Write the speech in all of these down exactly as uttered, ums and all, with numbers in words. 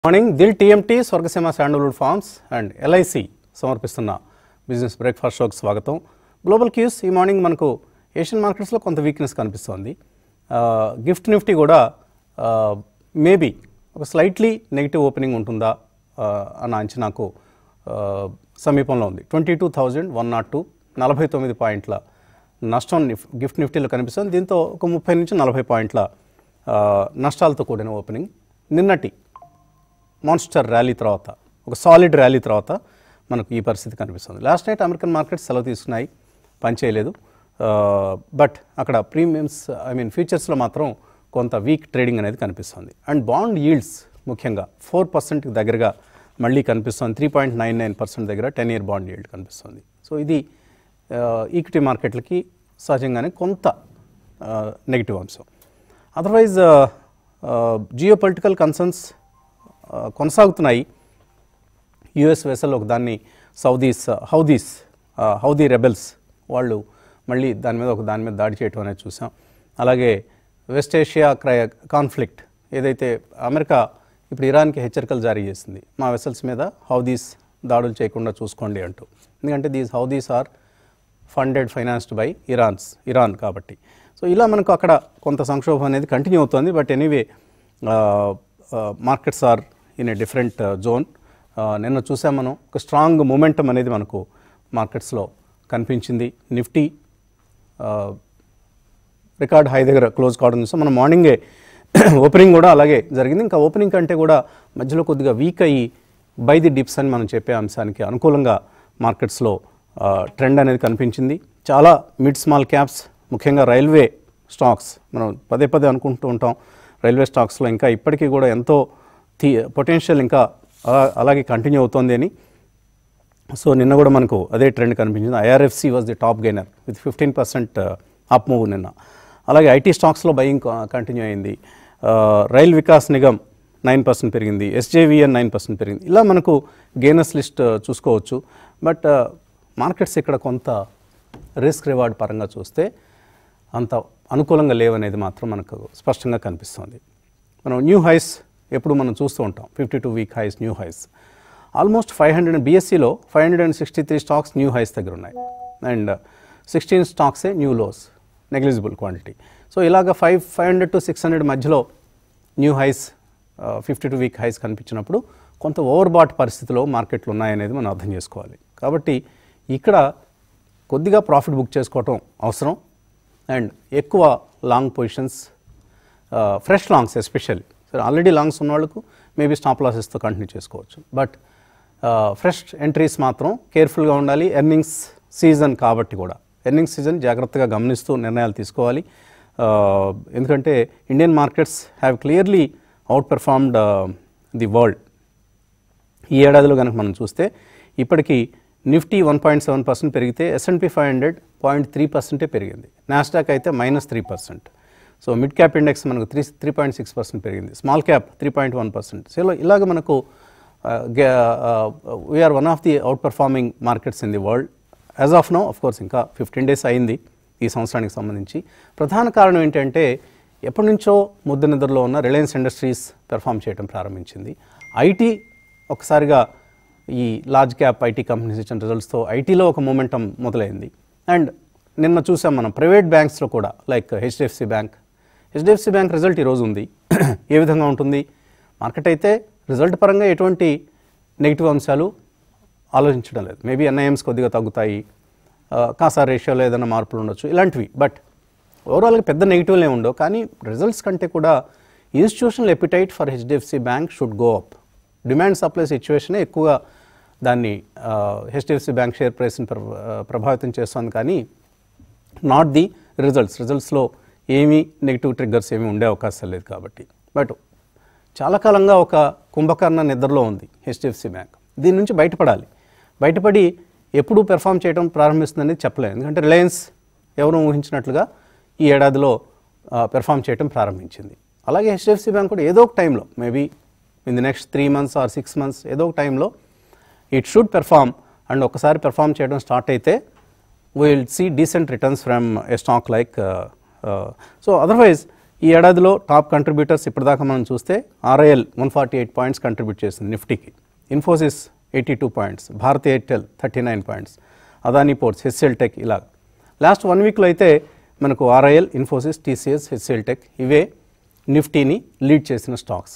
Morning Dil TMT Swargaseema sandalwood farms and LIC సమర్పిస్తున్న business breakfast షోకి స్వాగతం. గ్లోబల్ క్యూస్ ఈ మార్నింగ్ మనకు ఏషియన్ మార్కెట్స్లో కొంత వీక్నెస్ కనిపిస్తోంది. గిఫ్ట్ నిఫ్టీ కూడా మేబీ ఒక స్లైట్లీ నెగిటివ్ ఓపెనింగ్ ఉంటుందా అన్న అంచనాకు సమీపంలో ఉంది. Twenty two thousand one not two నలభై తొమ్మిది పాయింట్ల నష్టం నిఫ్ గిఫ్ట్ నిఫ్టీలో కనిపిస్తుంది. దీంతో ఒక ముప్పై నుంచి నలభై పాయింట్ల నష్టాలతో కూడిన ఓపెనింగ్. నిన్నటి మాన్స్టర్ ర్యాలీ తర్వాత ఒక సాలిడ్ ర్యాలీ తర్వాత మనకు ఈ పరిస్థితి కనిపిస్తుంది. లాస్ట్ నైట్ అమెరికన్ మార్కెట్స్ సెలవు తీసుకున్నాయి, పనిచేయలేదు. బట్ అక్కడ ప్రీమియమ్స్ ఐ మీన్ ఫ్యూచర్స్లో మాత్రం కొంత వీక్ ట్రేడింగ్ అనేది కనిపిస్తుంది. అండ్ బాండ్ ఈల్డ్స్ ముఖ్యంగా ఫోర్ పర్సెంట్కి దగ్గరగా మళ్ళీ కనిపిస్తుంది. Three point nine nine percent దగ్గర టెన్ ఇయర్ బాండ్ ఈల్డ్ కనిపిస్తుంది. సో ఇది ఈక్విటీ మార్కెట్లకి సహజంగానే కొంత నెగిటివ్ అంశం. అదర్వైజ్ జియో పొలిటికల్ కన్సర్న్స్ కొనసాగుతున్నాయి. యుఎస్ వెసల్ ఒక దాన్ని సౌదీస్ హౌదీస్ హౌదీ రెబెల్స్ వాళ్ళు మళ్ళీ దాని మీద ఒక దాని మీద దాడి చేయటం అనేది చూసాం. అలాగే వెస్ట్ ఏషియా క్రై కాన్ఫ్లిక్ట్ ఏదైతే అమెరికా ఇప్పుడు ఇరాన్కి హెచ్చరికలు జారీ చేసింది, మా వెసల్స్ మీద హౌదీస్ దాడులు చేయకుండా చూసుకోండి అంటూ. ఎందుకంటే these Houthis are funded financed by Iran's Iran కాబట్టి. సో ఇలా మనకు అక్కడ కొంత సంక్షోభం అనేది కంటిన్యూ అవుతుంది. But anyway markets are in a different zone. నిన్న చూసాం మనం ఒక స్ట్రాంగ్ మూమెంటం అనేది మనకు మార్కెట్స్లో కనిపించింది. నిఫ్టీ రికార్డ్ హై దగ్గర క్లోజ్ కావడం చూసాం. మనం మార్నింగే ఓపెనింగ్ కూడా అలాగే జరిగింది. ఇంకా ఓపెనింగ్ కంటే కూడా మధ్యలో కొద్దిగా వీక్ అయ్యి బై ది డిప్స్ అని మనం చెప్పే అంశానికి అనుకూలంగా మార్కెట్స్లో ట్రెండ్ అనేది కనిపించింది. చాలా మిడ్ స్మాల్ క్యాప్స్ ముఖ్యంగా రైల్వే స్టాక్స్ మనం పదే పదే అనుకుంటూ ఉంటాం. రైల్వే స్టాక్స్లో ఇంకా ఇప్పటికీ కూడా ఎంతో థీ పొటెన్షియల్ ఇంకా అలాగే కంటిన్యూ అవుతుంది అని. సో నిన్న కూడా మనకు అదే ట్రెండ్ కనిపించింది. IRFC was the top gainer with fifteen percent up move నిన్న. అలాగే ఐటీ స్టాక్స్లో బయింగ్ కంటిన్యూ అయింది. రైల్ వికాస్ నిగమ్ నైన్ పర్సెంట్ పెరిగింది, ఎస్జేవిఎన్ నైన్ పర్సెంట్ పెరిగింది. ఇలా మనకు గెయినర్స్ లిస్ట్ చూసుకోవచ్చు. బట్ మార్కెట్స్ ఇక్కడ కొంత రిస్క్ రివార్డ్ పరంగా చూస్తే అంత అనుకూలంగా లేవనేది మాత్రం మనకు స్పష్టంగా కనిపిస్తుంది. మనం న్యూ హైస్ ఎప్పుడు మనం చూస్తూ ఉంటాం, fifty two week highs, new highs almost five hundred బీఎస్సీలో five hundred and sixty three stocks new highs దగ్గర ఉన్నాయి. అండ్ సిక్స్టీన్ స్టాక్సే new lows, negligible quantity. So ఇలాగ five five hundred to six hundred మధ్యలో new highs, fifty two week highs కనిపించినప్పుడు కొంత overbought పరిస్థితిలో మార్కెట్లు ఉన్నాయనేది మనం అర్థం చేసుకోవాలి. కాబట్టి ఇక్కడ కొద్దిగా ప్రాఫిట్ బుక్ చేసుకోవటం అవసరం. అండ్ ఎక్కువ long positions, fresh longs especially, సరే ఆల్రెడీ లాంగ్స్ ఉన్న వాళ్ళకు మేబీ స్టాప్ లాసెస్తో కంటిన్యూ చేసుకోవచ్చు. బట్ ఫ్రెష్ ఎంట్రీస్ మాత్రం కేర్ఫుల్గా ఉండాలి. ఎర్నింగ్స్ సీజన్ కాబట్టి కూడా ఎర్నింగ్స్ సీజన్ జాగ్రత్తగా గమనిస్తూ నిర్ణయాలు తీసుకోవాలి. ఎందుకంటే Indian markets have clearly outperformed the world. ఈ ఏడాదిలో కనుక మనం చూస్తే ఇప్పటికీ Nifty one point seven percent పెరిగితే S and P five hundred point three పర్సెంటే పెరిగింది. నాస్డాక్ అయితే minus three percent. So mid cap index మనకు three three point six percent పెరిగింది. Small cap three point one percent. So ఇలాగ మనకు we are one of the outperforming markets in the world as of now. Of course ఇంకా fifteen days అయింది ఈ సంవత్సరానికి సంబంధించి. ప్రధాన కారణం ఏంటంటే ఎప్పటి నుంచో ముద్ద నిద్రలో ఉన్న రిలయన్స్ ఇండస్ట్రీస్ పెర్ఫామ్ చేయడం ప్రారంభించింది. ఐటీ ఒకసారిగా ఈ లార్జ్ క్యాప్ ఐటీ కంపెనీస్ ఇచ్చిన రిజల్ట్స్తో ఐటీలో ఒక మూమెంటం మొదలైంది. అండ్ నిన్న చూసాం మనం ప్రైవేట్ బ్యాంక్స్లో కూడా, like HDFC bank HDFC bank result ఈరోజు ఉంది. ఏ విధంగా ఉంటుంది మార్కెట్ అయితే రిజల్ట్ పరంగా ఎటువంటి నెగిటివ్ అంశాలు ఆలోచించడం లేదు. మేబీ ఎన్ఐఎమ్స్ కొద్దిగా తగ్గుతాయి, కాసా రేషియోలో ఏదైనా మార్పులు ఉండొచ్చు ఇలాంటివి. బట్ ఓవరాల్గా పెద్ద నెగిటివ్లే ఉండవు. కానీ రిజల్ట్స్ కంటే కూడా institutional appetite for HDFC bank should go up. Demand supply సిచ్యువేషనే ఎక్కువగా దాన్ని హెచ్డిఎఫ్సి బ్యాంక్ షేర్ ప్రైస్ని ప్రభావితం చేస్తుంది. కానీ నాట్ ది రిజల్ట్స్. రిజల్ట్స్లో ఏమీ నెగిటివ్ ట్రిగ్గర్స్ ఏమీ ఉండే అవకాశం లేదు కాబట్టి. బట్ చాలా కాలంగా ఒక కుంభకర్ణ నిద్రలో ఉంది హెచ్డిఎఫ్సి బ్యాంక్. దీని నుంచి బయటపడాలి. బయటపడి ఎప్పుడు పెర్ఫామ్ చేయడం ప్రారంభిస్తుందని చెప్పలేదు. ఎందుకంటే రిలయన్స్ ఎవరు ఊహించినట్లుగా ఈ ఏడాదిలో పెర్ఫామ్ చేయడం ప్రారంభించింది. అలాగే హెచ్డిఎఫ్సి బ్యాంక్ కూడా ఏదో ఒక టైంలో, maybe in the next three months or six months ఏదో ఒక టైంలో ఇట్ షుడ్ పెర్ఫామ్. అండ్ ఒకసారి పెర్ఫామ్ చేయడం స్టార్ట్ అయితే we will see decent returns from a stock like. So otherwise ఈ ఏడాదిలో టాప్ కంట్రిబ్యూటర్స్ ఇప్పటిదాకా మనం చూస్తే RIL one forty eight points contribute చేసింది నిఫ్టీకి, Infosys eighty two points, Bharti Airtel thirty nine points, Adani ports, HCL tech ఇలా. లాస్ట్ వన్ వీక్లో అయితే మనకు RIL, Infosys, TCS, HCL tech ఇవే నిఫ్టీని లీడ్ చేసిన స్టాక్స్.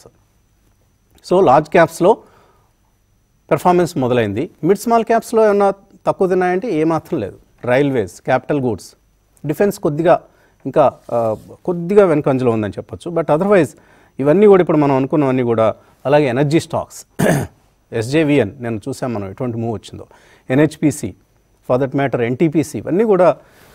సో లార్జ్ క్యాప్స్లో పెర్ఫార్మెన్స్ మొదలైంది. మిడ్ స్మాల్ క్యాప్స్లో ఏమన్నా తక్కువ తిన్నాయంటే ఏమాత్రం లేదు. రైల్వేస్, క్యాపిటల్ గూడ్స్, డిఫెన్స్ కొద్దిగా ఇంకా కొద్దిగా వెనుకంజలో ఉందని చెప్పొచ్చు. బట్ అదర్వైజ్ ఇవన్నీ కూడా ఇప్పుడు మనం అనుకున్నవన్నీ కూడా, అలాగే ఎనర్జీ స్టాక్స్, ఎస్జేవిఎన్ నేను చూసాం మనం ఎటువంటి మూవ్ వచ్చిందో, NHPC, for that matter NTPC, ఇవన్నీ కూడా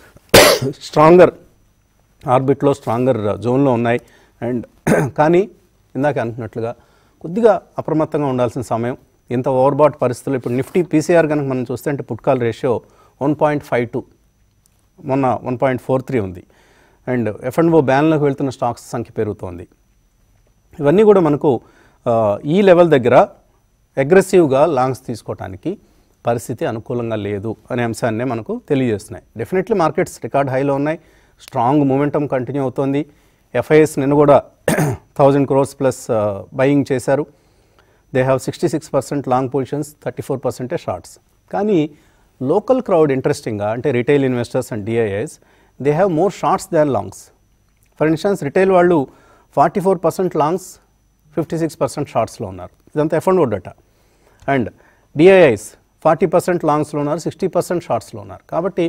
స్ట్రాంగర్ ఆర్బిట్లో స్ట్రాంగర్ జోన్లో ఉన్నాయి. అండ్ కానీ ఇందాక అనుకున్నట్లుగా కొద్దిగా అప్రమత్తంగా ఉండాల్సిన సమయం. ఇంత ఓవర్బాట్ పరిస్థితులు ఇప్పుడు నిఫ్టీ పీసీఆర్ కనుక మనం చూస్తే అంటే put call ratio one point five two, మొన్న వన్ పాయింట్ ఫోర్ త్రీ ఉంది. అండ్ ఎఫ్ అండ్ ఓ బ్యాన్లోకి వెళ్తున్న స్టాక్స్ సంఖ్య పెరుగుతోంది. ఇవన్నీ కూడా మనకు ఈ లెవెల్ దగ్గర అగ్రెసివ్గా లాంగ్స్ తీసుకోవడానికి పరిస్థితి అనుకూలంగా లేదు అనే అంశాన్నే మనకు తెలియజేస్తున్నాయి. డెఫినెట్లీ మార్కెట్స్ రికార్డ్ హైలో ఉన్నాయి, స్ట్రాంగ్ మూమెంటం కంటిన్యూ అవుతోంది. ఎఫ్ఐఎస్ నిన్న కూడా థౌజండ్ క్రోర్స్ ప్లస్ బయింగ్ చేశారు. They have sixty six percent long positions, thirty four పర్సెంటే షార్ట్స్. కానీ లోకల్ క్రౌడ్ ఇంట్రెస్టింగ్గా అంటే retail investors and DIIs they have more shorts than longs. For instance retail వాళ్ళు forty four percent longs, fifty six percent షార్ట్స్లో ఉన్నారు. ఇదంతా F and O data. And DIIs forty percent లాంగ్స్లో ఉన్నారు, sixty percent షార్ట్స్లో ఉన్నారు. కాబట్టి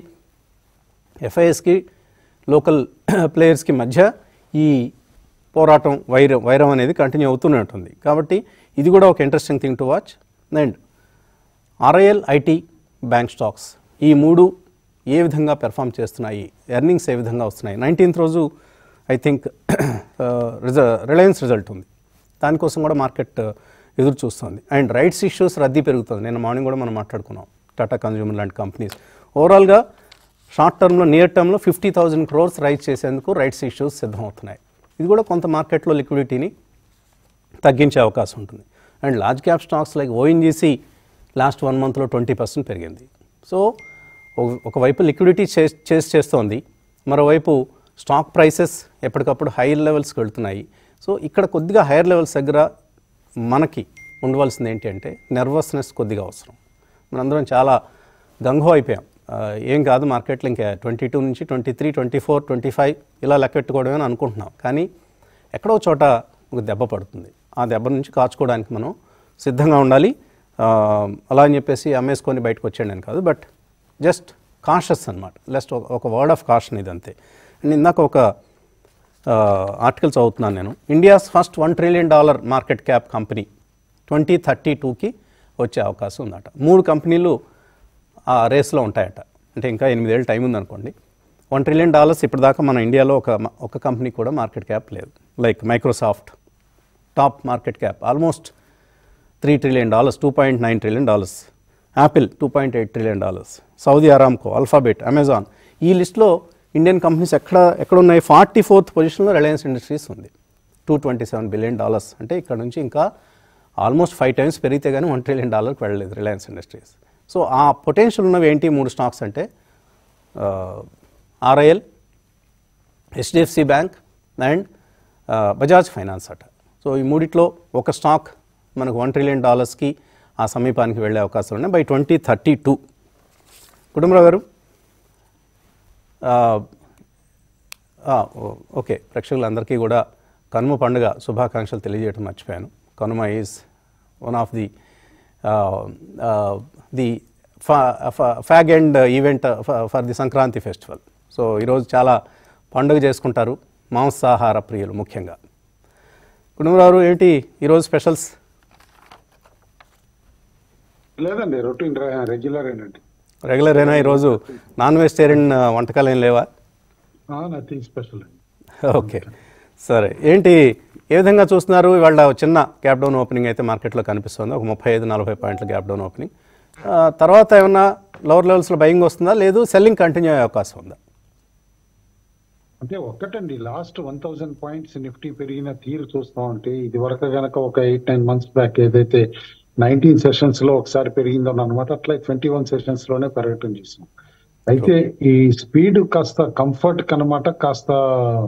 ఎఫ్ఐఎస్కి లోకల్ ప్లేయర్స్కి మధ్య ఈ పోరాటం వైరం వైరం అనేది కంటిన్యూ అవుతూనే ఉంటుంది. కాబట్టి ఇది కూడా ఒక interesting thing to watch. And RIL, IT, bank stocks ఈ మూడు ఏ విధంగా పెర్ఫామ్ చేస్తున్నాయి, ఎర్నింగ్స్ ఏ విధంగా వస్తున్నాయి. నైన్టీన్త్ రోజు ఐ థింక్ రిజ రిలయన్స్ రిజల్ట్ ఉంది, దానికోసం కూడా మార్కెట్ ఎదురు చూస్తుంది. అండ్ రైట్స్ ఇష్యూస్ రద్దీ పెరుగుతుంది. నేను మార్నింగ్ కూడా మనం మాట్లాడుకున్నాం టాటా కన్జ్యూమర్ లాంటి కంపెనీస్. ఓవరాల్గా షార్ట్ టర్మ్లో, నియర్ టర్మ్లో ఫిఫ్టీ థౌజండ్ క్రోర్స్ రైజ్ చేసేందుకు రైట్స్ ఇష్యూస్ సిద్ధమవుతున్నాయి. ఇది కూడా కొంత మార్కెట్లో లిక్విడిటీని తగ్గించే అవకాశం ఉంటుంది. And large cap stocks like ONGC last one మంత్లో ట్వంటీ పర్సెంట్ పెరిగింది. సో ఒకవైపు లిక్విడిటీ చేస్ చేసి చేస్తోంది, మరోవైపు స్టాక్ ప్రైసెస్ ఎప్పటికప్పుడు హైయర్ లెవెల్స్కి వెళ్తున్నాయి. సో ఇక్కడ కొద్దిగా హైయర్ లెవెల్స్ దగ్గర మనకి ఉండవలసింది ఏంటి అంటే నర్వస్నెస్ కొద్దిగా అవసరం. మనందరం చాలా గంగో అయిపోయాం. ఏం కాదు మార్కెట్లో ఇంకా ట్వంటీ టూ నుంచి twenty three twenty four twenty five ఇలా లెక్కెట్టుకోవడమే అని అనుకుంటున్నాం. కానీ ఎక్కడో చోట ఒక దెబ్బ పడుతుంది. ఆ దెబ్బ నుంచి కాచుకోవడానికి మనం సిద్ధంగా ఉండాలి. అలా అని చెప్పేసి అమ్మేసుకొని బయటకు వచ్చేయండి అని కాదు, బట్ జస్ట్ కాషస్ అనమాట. జస్ట్ ఒక వర్డ్ ఆఫ్ కాషన్ ఇదంతే. అండ్ ఇందాక ఒక ఆర్టికల్ చదువుతున్నాను నేను. India's first one trillion dollar market cap company twenty thirty టూకి వచ్చే అవకాశం ఉందట. మూడు కంపెనీలు ఆ రేస్లో ఉంటాయట. అంటే ఇంకా ఎనిమిదేళ్ళు టైం ఉందనుకోండి. వన్ ట్రిలియన్ డాలర్స్ ఇప్పటిదాకా మన ఇండియాలో ఒక ఒక కంపెనీ కూడా మార్కెట్ క్యాప్ లేదు. Like Microsoft top market cap almost three trillion dollars, two point nine trillion dollars. Apple two point eight trillion dollars. Saudi Aramco, Alphabet, Amazon. ఈ లిస్ట్లో ఇండియన్ కంపెనీస్ ఎక్కడ ఎక్కడ ఉన్నాయి? ఫార్టీ ఫోర్త్ పొజిషన్లో Reliance Industries ఉంది, two twenty seven billion dollars. అంటే ఇక్కడ నుంచి ఇంకా ఆల్మోస్ట్ ఫైవ్ టైమ్స్ పెరిగితే కానీ వన్ ట్రిలియన్ డాలర్కి వెళ్ళలేదు రిలయన్స్ ఇండస్ట్రీస్. సో ఆ పొటెన్షియల్ ఉన్నవి ఏంటి మూడు స్టాక్స్ అంటే RIL, HDFC Bank and Bajaj Finance అట. సో ఈ మూడిట్లో ఒక స్టాక్ మనకు వన్ ట్రిలియన్ డాలర్స్కి ఆ సమీపానికి వెళ్ళే అవకాశం ఉన్నాయి by twenty thirty two. Kutumbarao గారు, ఓకే, ప్రేక్షకులందరికీ కూడా కనుమ పండుగ శుభాకాంక్షలు తెలియజేయడం మర్చిపోయాను. Kanuma is one of the the fag and event for the Sankranti festival. So ఈరోజు చాలా పండుగ చేసుకుంటారు మాంసాహార ప్రియులు ముఖ్యంగా. కుటుంబరావు ఏంటి ఈరోజు స్పెషల్స్? లేదండి, రొటీన్ రెగ్యులర్ ఏంటండి. రెగ్యులర్ అయినా ఈరోజు నాన్ వెజిటేరియన్ వంటకాలు ఏం లేవా? Nothing special. ఓకే, సరే. ఏంటి ఏ విధంగా చూస్తున్నారు? ఇవాళ చిన్న గ్యాప్ డౌన్ ఓపెనింగ్ అయితే మార్కెట్లో కనిపిస్తుంది, ఒక ముప్పై ఐదు నలభై పాయింట్ల గ్యాప్ డౌన్ ఓపెనింగ్. తర్వాత ఏమన్నా లోవర్ లెవెల్స్లో బయింగ్ వస్తుందా, లేదు సెల్లింగ్ కంటిన్యూ అయ్యే అవకాశం ఉందా? అంటే ఒక్కటండి, last one thousand points Nifty పెరిగిన తీరు చూస్తా ఉంటే ఇది వరకు కనుక ఒక ఎయిట్ నైన్ మంత్స్ బ్యాక్ ఏదైతే నైన్టీన్ సెషన్స్ లో ఒకసారి పెరిగిందో అనమాట, అట్లా ట్వంటీ వన్ సెషన్స్ లోనే పెరగటం చూసాం. అయితే ఈ స్పీడ్ కాస్త కంఫర్ట్ కనమాట కాస్త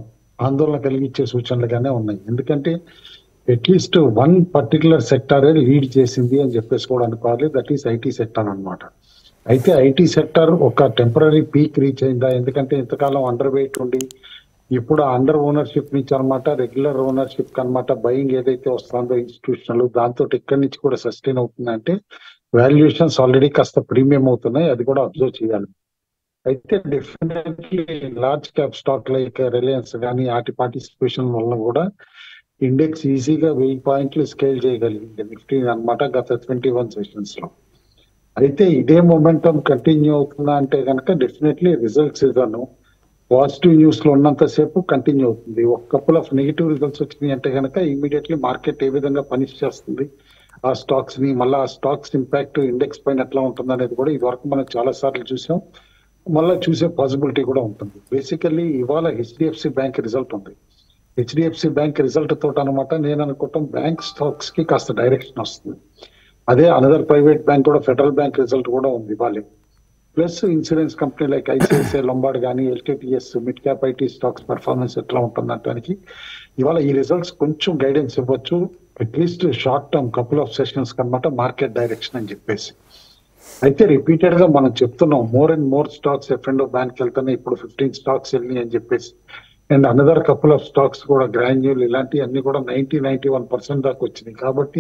ఆందోళన కలిగించే సూచనలుగానే ఉన్నాయి. ఎందుకంటే అట్లీస్ట్ వన్ పర్టికులర్ సెక్టారే లీడ్ చేసింది అని చెప్పేసి కూడా అనుకోవాలి, దట్ ఈస్ ఐటీ సెక్టార్ అన్నమాట. అయితే ఐటీ సెక్టార్ ఒక టెంపరీ పీక్ రీచ్ అయిందా, ఎందుకంటే ఇంతకాలం అండర్ వెయిట్ ఉండి ఇప్పుడు అండర్ ఓనర్షిప్ నుంచి అనమాట రెగ్యులర్ ఓనర్షిప్ అనమాట బయింగ్ ఏదైతే వస్తుందో ఇన్స్టిట్యూషనల్, దాంతో ఇక్కడి నుంచి కూడా సస్టైన్ అవుతుందంటే వాల్యుయేషన్స్ ఆల్రెడీ కాస్త ప్రీమియం అవుతున్నాయి, అది కూడా అబ్జర్వ్ చేయాలి. అయితే definitely large cap stock like Reliance కానీ వాటి పార్టిసిపేషన్ వల్ల కూడా ఇండెక్స్ ఈజీగా వెయ్యి పాయింట్లు స్కేల్ చేయగలిగింది నిఫ్టీ అనమాట గత ట్వంటీ వన్ సెషన్స్ లో. అయితే ఇదే మొమెంటం కంటిన్యూ అవుతుందా అంటే కనుక definitely result season positive news లో ఉన్నంతసేపు కంటిన్యూ అవుతుంది. ఒక కపుల్ ఆఫ్ నెగిటివ్ రిజల్ట్స్ వచ్చినాయి అంటే కనుక ఇమీడియట్లీ మార్కెట్ ఏ విధంగా పనిష్ చేస్తుంది ఆ స్టాక్స్ ని, మళ్ళీ ఆ స్టాక్స్ ఇంపాక్ట్ ఇండెక్స్ పైన ఎట్లా ఉంటుంది అనేది కూడా ఇది వరకు మనం చాలా సార్లు చూసాం, మళ్ళీ చూసే పాసిబిలిటీ కూడా ఉంటుంది. బేసికల్లీ ఇవాళ హెచ్డిఎఫ్సి బ్యాంక్ రిజల్ట్ ఉంది. హెచ్డిఎఫ్సి బ్యాంక్ రిజల్ట్ తోట అనమాట నేను అనుకుంటాం బ్యాంక్ స్టాక్స్ కి కాస్త డైరెక్షన్ వస్తుంది. అదే అనదర్ ప్రైవేట్ బ్యాంక్ కూడా ఫెడరల్ బ్యాంక్ రిజల్ట్ కూడా ఉంది ఇవాళ. Plus insurance company like ICICI Lombard కానీ LTTS mid cap IT stocks performance ఎట్లా ఉంటుందంటానికి ఇవాళ ఈ రిజల్ట్స్ కొంచెం గైడెన్స్ ఇవ్వచ్చు, at least short term couple of sessions కనమాట మార్కెట్ డైరెక్షన్ అని చెప్పేసి. అయితే రిపీటెడ్ గా మనం చెప్తున్నాం more and more stocks F and bank వెళ్తున్నాయి, ఇప్పుడు ఫిఫ్టీన్ స్టాక్స్ వెళ్ళినాయి అని చెప్పేసి. And another couple of stocks కూడా గ్రాన్యూల్ ఇలాంటి అన్ని కూడా నైన్టీ నైన్టీ వన్ పర్సెంట్ దాకా వచ్చినాయి. కాబట్టి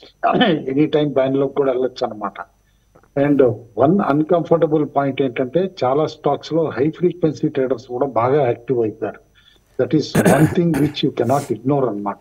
ఎనీ టైం బ్యాన్ లోకి కూడా వెళ్ళొచ్చు అనమాట. అండ్ వన్ అన్కంఫర్టబుల్ పాయింట్ ఏంటంటే చాలా స్టాక్స్ లో హై ఫ్రీక్వెన్సీ ట్రేడర్స్ కూడా బాగా యాక్టివ్ అయిపోయారు. That is one thing which you cannot ignore అనమాట.